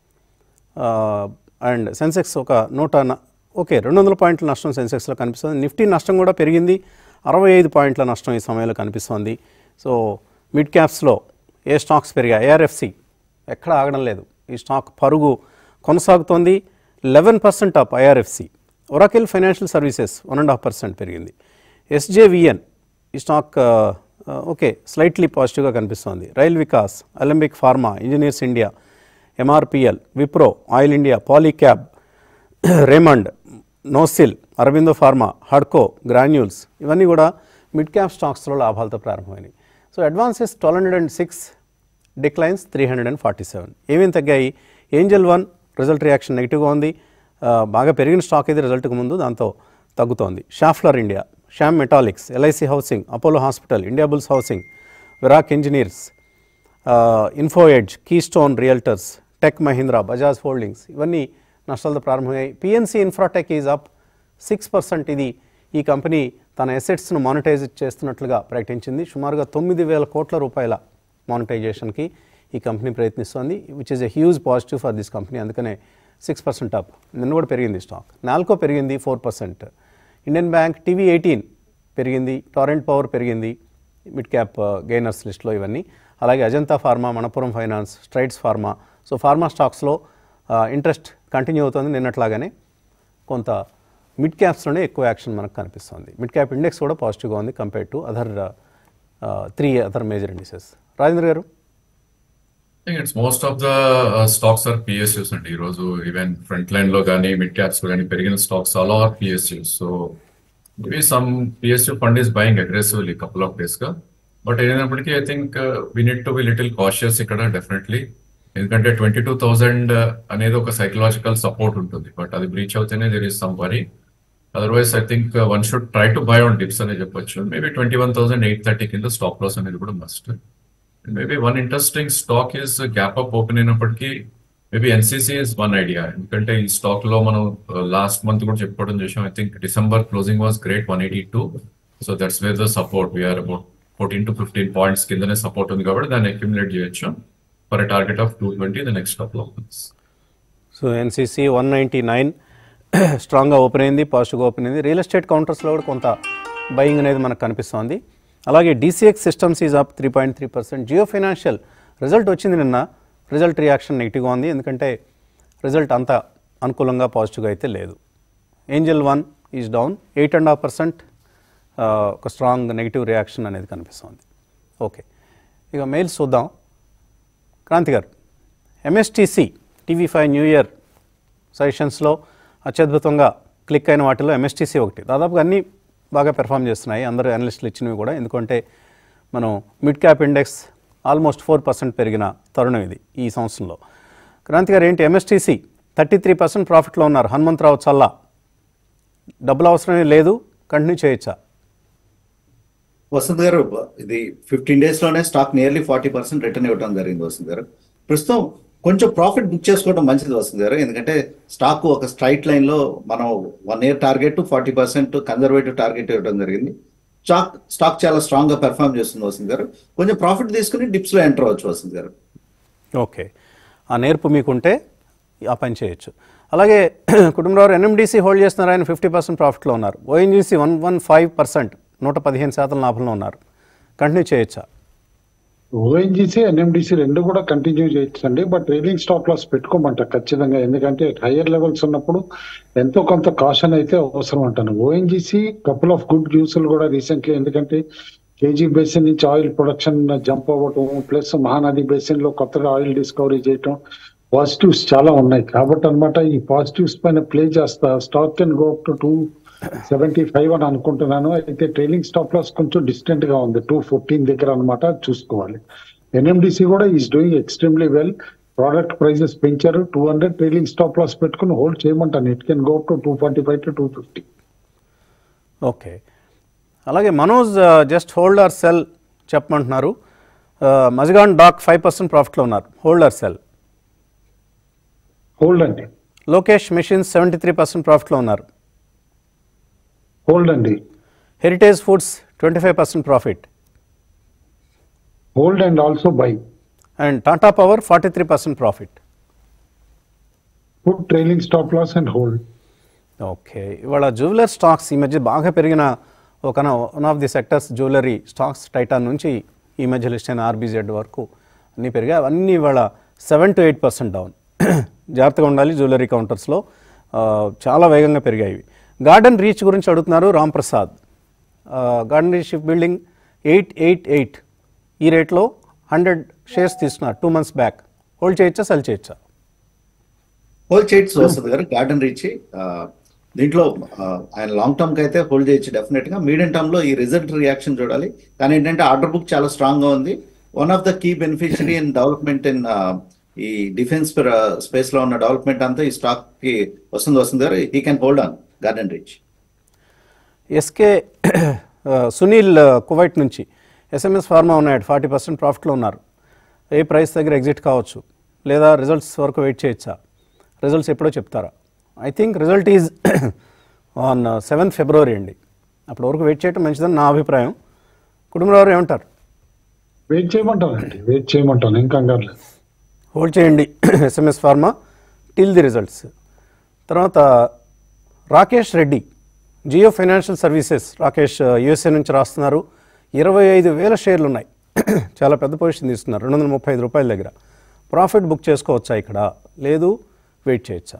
అండ్ సెన్సెక్స్ ఒక నూట ఓకే రెండు వందల పాయింట్ల నష్టం సెన్సెక్స్లో కనిపిస్తుంది. నిఫ్టీ నష్టం కూడా పెరిగింది, అరవై ఐదు పాయింట్ల నష్టం ఈ సమయంలో కనిపిస్తోంది. సో మిడ్ క్యాప్స్లో ఏ స్టాక్స్ పెరిగాయి? ఏఆర్ఎఫ్సి ఎక్కడ ఆగడం లేదు, ఈ స్టాక్ పరుగు కొనసాగుతోంది. Eleven percent up IRFC. Oracle financial services one and half percent పెరిగింది. ఎస్జేవిఎన్ ఈ స్టాక్ ఓకే స్లైట్లీ పాజిటివ్గా కనిపిస్తోంది. Rail Vikas, Alembic pharma, engineers India, MRPL, Wipro, oil India, Polycab, Raymond, Nocil, Aurobindo pharma, హడ్కో, గ్రాన్యూల్స్ ఇవన్నీ కూడా మిడ్ క్యాప్ స్టాక్స్లో లాభాలతో ప్రారంభమైనాయి. So advances twelve hundred and six, declines three hundred and forty seven. ఏమేమి తగ్గాయి? ఏంజల్ వన్ రిజల్ట్ రియాక్షన్ నెగిటివ్గా ఉంది. బాగా పెరిగిన స్టాక్ ఇది రిజల్ట్కి ముందు, దాంతో తగ్గుతోంది. Schaeffler India, Shyam metallics, LIC housing, Apollo hospital, India bulls housing, విరాక్ engineers, info edge, Keystone realtors, tech Mahindra, Bajaj holdings ఇవన్నీ నష్టాలతో ప్రారంభమయ్యాయి. PNC Infratech is up six percent. ఇది ఈ కంపెనీ తన ఎసెట్స్ను మానిటైజ్ చేస్తున్నట్లుగా ప్రకటించింది. సుమారుగా తొమ్మిది వేల కోట్ల రూపాయల మానిటైజేషన్కి ఈ కంపెనీ ప్రయత్నిస్తోంది, which is a huge positive for this company. అందుకనే సిక్స్ పర్సెంట్ అప్, నిన్న కూడా పెరిగింది స్టాక్. నాల్కో పెరిగింది four percent. Indian bank TV eighteen పెరిగింది, టారెంట్ పవర్ పెరిగింది మిడ్ క్యాప్ గెయినర్స్ లిస్ట్లో ఇవన్నీ. అలాగే Ajanta pharma, Manappuram finance, Strides pharma. So pharma స్టాక్స్లో ఇంట్రెస్ట్ కంటిన్యూ అవుతుంది నిన్నట్లాగానే. కొంత మిడ్ క్యాప్స్లోనే ఎక్కువ యాక్షన్ మనకు కనిపిస్తుంది. మిడ్ క్యాప్ ఇండెక్స్ కూడా పాజిటివ్గా ఉంది compare to other three other major indices. Rajendra గారు? It's most of the stocks are PSUs అండి. ఈరోజు ఈవెన్ ఫ్రంట్ లైన్ లో కానీ మిడ్ క్యాప్స్ లో కానీ పెరిగిన stocks all are PSUs. So maybe some PSU fund is buying aggressively couple of days గా. But ఏదైనప్పటికీ I think we need to be little cautious ఇక్కడ డెఫినెట్లీ. ఎందుకంటే ట్వంటీ టూ థౌసండ్ అనేది ఒక సైకలాజికల్ సపోర్ట్ ఉంటుంది, బట్ అది బ్రీచ్ అవుతేనే there is some worry. Otherwise I think one should try to buy on dips అనే చెప్పొచ్చు. Maybe twenty one thousand eight thirty కింద స్టాప్ లాస్ అనేది కూడా must. Maybe one interesting stock is gap up open అయినప్పటికీ maybe NCC is one idea. ఎందుకంటే ఈ stock లో మనం లాస్ట్ మంత్ కూడా చెప్పుకోవడం చేసాం. I think December closing was great one eighty two. So that's where the support. We are about fourteen to fifteen points కిందనే support ఉంది కాబట్టి దాన్ని అక్యుములేట్ చేయొచ్చు for a target of two twenty the next couple of months. So NCC one ninety nine స్ట్రాంగ్గా open అయింది, పాజిటివ్గా open అయింది. Real estate కౌంటర్స్లో కూడా కొంత బయింగ్ అనేది మనకు కనిపిస్తోంది. అలాగే DCX systems is up three point three percent. Jio financial result వచ్చింది నిన్న, రిజల్ట్ రియాక్షన్ నెగిటివ్గా ఉంది, ఎందుకంటే రిజల్ట్ అంత అనుకూలంగా పాజిటివ్గా అయితే లేదు. Angel one is down eight and half percent, ఒక స్ట్రాంగ్ నెగిటివ్ రియాక్షన్ అనేది కనిపిస్తుంది. ఓకే, ఇక మెయిల్స్ చూద్దాం. క్రాంతి గారు, MSTC TV five new year సజెషన్స్లో అత్యద్భుతంగా క్లిక్ అయిన వాటిలో ఎంఎస్టీసీ ఒకటి. దాదాపుగా అన్నీ బాగా పెర్ఫామ్ చేస్తున్నాయి, అందరూ అనలిస్టులు ఇచ్చినవి కూడా. ఎందుకంటే మనం mid cap index almost four percent పెరిగిన తరుణం ఇది ఈ సంవత్సరంలో. క్రాంతి గారు, ఏంటి ఎంఎస్టీసీ థర్టీ త్రీ పర్సెంట్ ప్రాఫిట్లో ఉన్నారు. హనుమంతరావు చల్లా, డబ్బులు అవసరమే లేదు, కంటిన్యూ చేయొచ్చా? వసంత్ గారు, ఇది ఫిఫ్టీన్ డేస్ లోనే stock nearly forty percent return ఇవ్వడం జరిగింది వసంత్ గారు. ప్రస్తుతం కొంచెం ప్రాఫిట్ బుక్ చేసుకోవడం మంచిది వసంత్ గారు, ఎందుకంటే స్టాక్ ఒక స్ట్రైట్ లైన్ లో మనం one year target forty percent conservative target ఇవ్వడం జరిగింది. స్టాక్ స్టాక్ చాలా స్ట్రాంగ్ గా పెర్ఫామ్ చేస్తుంది వసంత్ గారు. కొంచెం ప్రాఫిట్ తీసుకుని డిప్స్ లో ఎంటర్ అవ్వచ్చు వసంత్ గారు. ఓకే, ఆ నేర్పు మీకుంటే ఆ పని చేయొచ్చు. అలాగే కుటుంబరావు ఎన్ఎండిసి హోల్డ్ చేస్తున్నారు, ఆయన ఫిఫ్టీ పర్సెంట్ ప్రాఫిట్లో ఉన్నారు. ONGC one one five percent నూట పదిహేను శాతం లాభంలో ఉన్నారు, కంటిన్యూ చేయొచ్చా? ఓఎన్జీసీ ఎన్ఎండిసి రెండు కూడా కంటిన్యూ చేయొచ్చండి, బట్ ట్రైలింగ్ స్టాప్ లాస్ పెట్టుకోమంట ఖచ్చితంగా, ఎందుకంటే హయ్యర్ లెవెల్స్ ఉన్నప్పుడు ఎంతో కొంత కాషన్ అయితే అవసరం అంటాను. ఓఎన్జీసీ కపుల్ ఆఫ్ గుడ్ న్యూస్లు కూడా రీసెంట్లీ, ఎందుకంటే కేజీ బేసిన్ నుంచి ఆయిల్ ప్రొడక్షన్ జంప్ అవ్వటం, ప్లస్ మహానది బేసిన్ లో కొత్తగా ఆయిల్ డిస్కవరీ చేయటం, పాజిటివ్స్ చాలా ఉన్నాయి. కాబట్టి అనమాట ఈ పాజిటివ్స్ పైన ప్లే చేస్తా. Stock can go up to two seventy five అని అనుకుంటున్నాను. అయితే ట్రైలింగ్ స్టాప్ లాస్ కొంచెం డిస్టెంట్ గా ఉంది, టూ ఫోర్టీన్ దగ్గర అనమాట, చూసుకోవాలి. ఎన్ఎండిసి కూడా is doing extremely well. Product prices పెంచారు, two hundred trailing stop loss పెట్టుకుని హోల్డ్ చేయమంటాను. It can go up to two forty five to two fifty. Okay, అలాగే Manoj just hold or sell చెప్పమంటున్నారు. Mazagon dock five percent ప్రాఫిట్లో ఉన్నారు, hold or sell? Hold అండి. Lokesh machines seventy three percent ప్రాఫిట్లో ఉన్నారు, hold అండి. Heritage foods twenty five percent profit, hold and also buy. And Tata power forty three percent profit, put trailing stop loss and hold. Okay, ఇవాళ jeweller stocks ఈ మధ్య బాగా పెరిగిన ఒక one of the sectors jewellery stocks. Titan నుంచి ఈ మధ్య list అయిన ఆర్బీజెడ్ వరకు అన్నీ పెరిగాయి. అవన్నీ ఇవాళ seven to eight percent down. జాగ్రత్తగా ఉండాలి జ్యువెలరీ కౌంటర్స్లో, చాలా వేగంగా పెరిగాయి. గార్డెన్ రీచ్ గురించి అడుగుతున్నారు Ram Prasad. Garden reach ship building eight eight eight ఈ రేట్లో హండ్రెడ్ షేర్స్ తీసుకున్నారు టూ మంత్స్ బ్యాక్. హోల్డ్ చేయొచ్చా, సెల్ చేయొచ్చా? హోల్డ్ చేయొచ్చు వస్తుంది గారు. గార్డెన్ రీచ్ దీంట్లో ఆయన లాంగ్ టర్మ్ కి అయితే హోల్డ్ చేయొచ్చు డెఫినెట్ గా. మీడియం టర్మ్ లో ఈ రిజల్ట్ రియాక్షన్ చూడాలి. కానీ ఏంటంటే ఆర్డర్ బుక్ చాలా స్ట్రాంగ్ గా ఉంది. One of the key beneficiary in development in ఈ డిఫెన్స్ స్పేస్ లో ఉన్న డెవలప్మెంట్ అంతా ఈ స్టాక్ కి వస్తుంది వస్తుంది గారు. He can hold on garden reach. SK Sunil Kuwait నుంచి ఎస్ఎంఎస్ ఫార్మా ఉన్నాడు, ఫార్టీ పర్సెంట్ ప్రాఫిట్లో ఉన్నారు. ఏ ప్రైస్ దగ్గర ఎగ్జిట్ కావచ్చు లేదా రిజల్ట్స్ వరకు వెయిట్ చేయొచ్చా? రిజల్ట్స్ ఎప్పుడో చెప్తారా? I think result is on seventh February అండి, అప్పటి వరకు వెయిట్ చేయడం మంచిదని నా అభిప్రాయం. కుటుంబంలో ఏమంటారు? వెయిట్ చేయమంటానండి, వెయిట్ చేయమంటాను, ఇంకా హోల్డ్ చేయండి. SMS pharma till the results. తర్వాత Rakesh Reddy, Jio financial services, Rakesh USA నుంచి రాస్తున్నారు. ఇరవై ఐదు వేల షేర్లు ఉన్నాయి, చాలా పెద్ద పొజిషన్ తీసుకున్నారు, రెండు వందల ముప్పై ఐదు రూపాయల దగ్గర. ప్రాఫిట్ బుక్ చేసుకోవచ్చా ఇక్కడ, లేదు వెయిట్ చేయొచ్చా?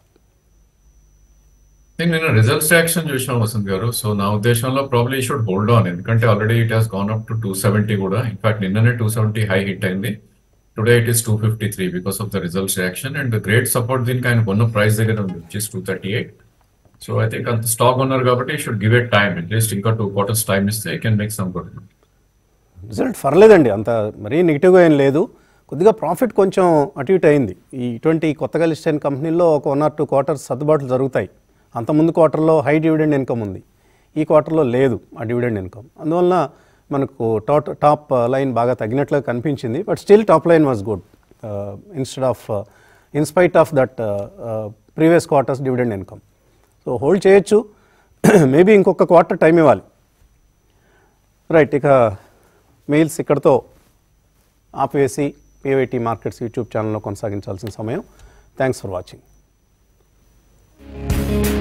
నిన్న రిజల్ట్స్ రియాక్షన్ చూసాం వసంత్ గారు. సో నా ఉద్దేశంలో ప్రాబ్లీ షుడ్ హోల్డ్ ఆన్, ఎందుకంటే already it has gone up to two seventy కూడా. ఇన్ఫాక్ట్ నిన్ననే టూ సెవెంటీ హై హిట్ అయింది. Today it is two fifty three because of the results reaction. And great support దీనికి ఆయన కొన్న price దగ్గర ఉంది, which is two thirty eight. So I think అంత stock ఉన్నారు కాబట్టి should give it time, at least ఇంకా టూ క్వార్టర్స్ టైమ్ ఇస్తే I can make some good. Result పర్లేదండి, అంత మరీ నెగిటివ్గా ఏం లేదు. కొద్దిగా ప్రాఫిట్ కొంచెం అటు ఇటు అయింది. ఈ ఇటువంటి కొత్తగా లిస్ట్ అయిన కంపెనీల్లో ఒక వన్ ఆర్ టూ క్వార్టర్స్ సర్దుబాట్లు జరుగుతాయి. అంత ముందు క్వార్టర్లో హై డివిడెండ్ ఇన్కమ్ ఉంది, ఈ క్వార్టర్లో లేదు ఆ డివిడెండ్ ఇన్కమ్. అందువలన మనకు టాప్ టాప్ లైన్ బాగా తగ్గినట్లుగా కనిపించింది. But still top line was good instead of in spite of that previous quarters dividend income. So hold చేయొచ్చు, మేబీ ఇంకొక క్వార్టర్ టైం ఇవ్వాలి. రైట్, ఇక మెయిల్స్ ఇక్కడతో ఆపివేసి పివైటీ మార్కెట్స్ యూట్యూబ్ ఛానల్లో కొనసాగించాల్సిన సమయం. Thanks for watching.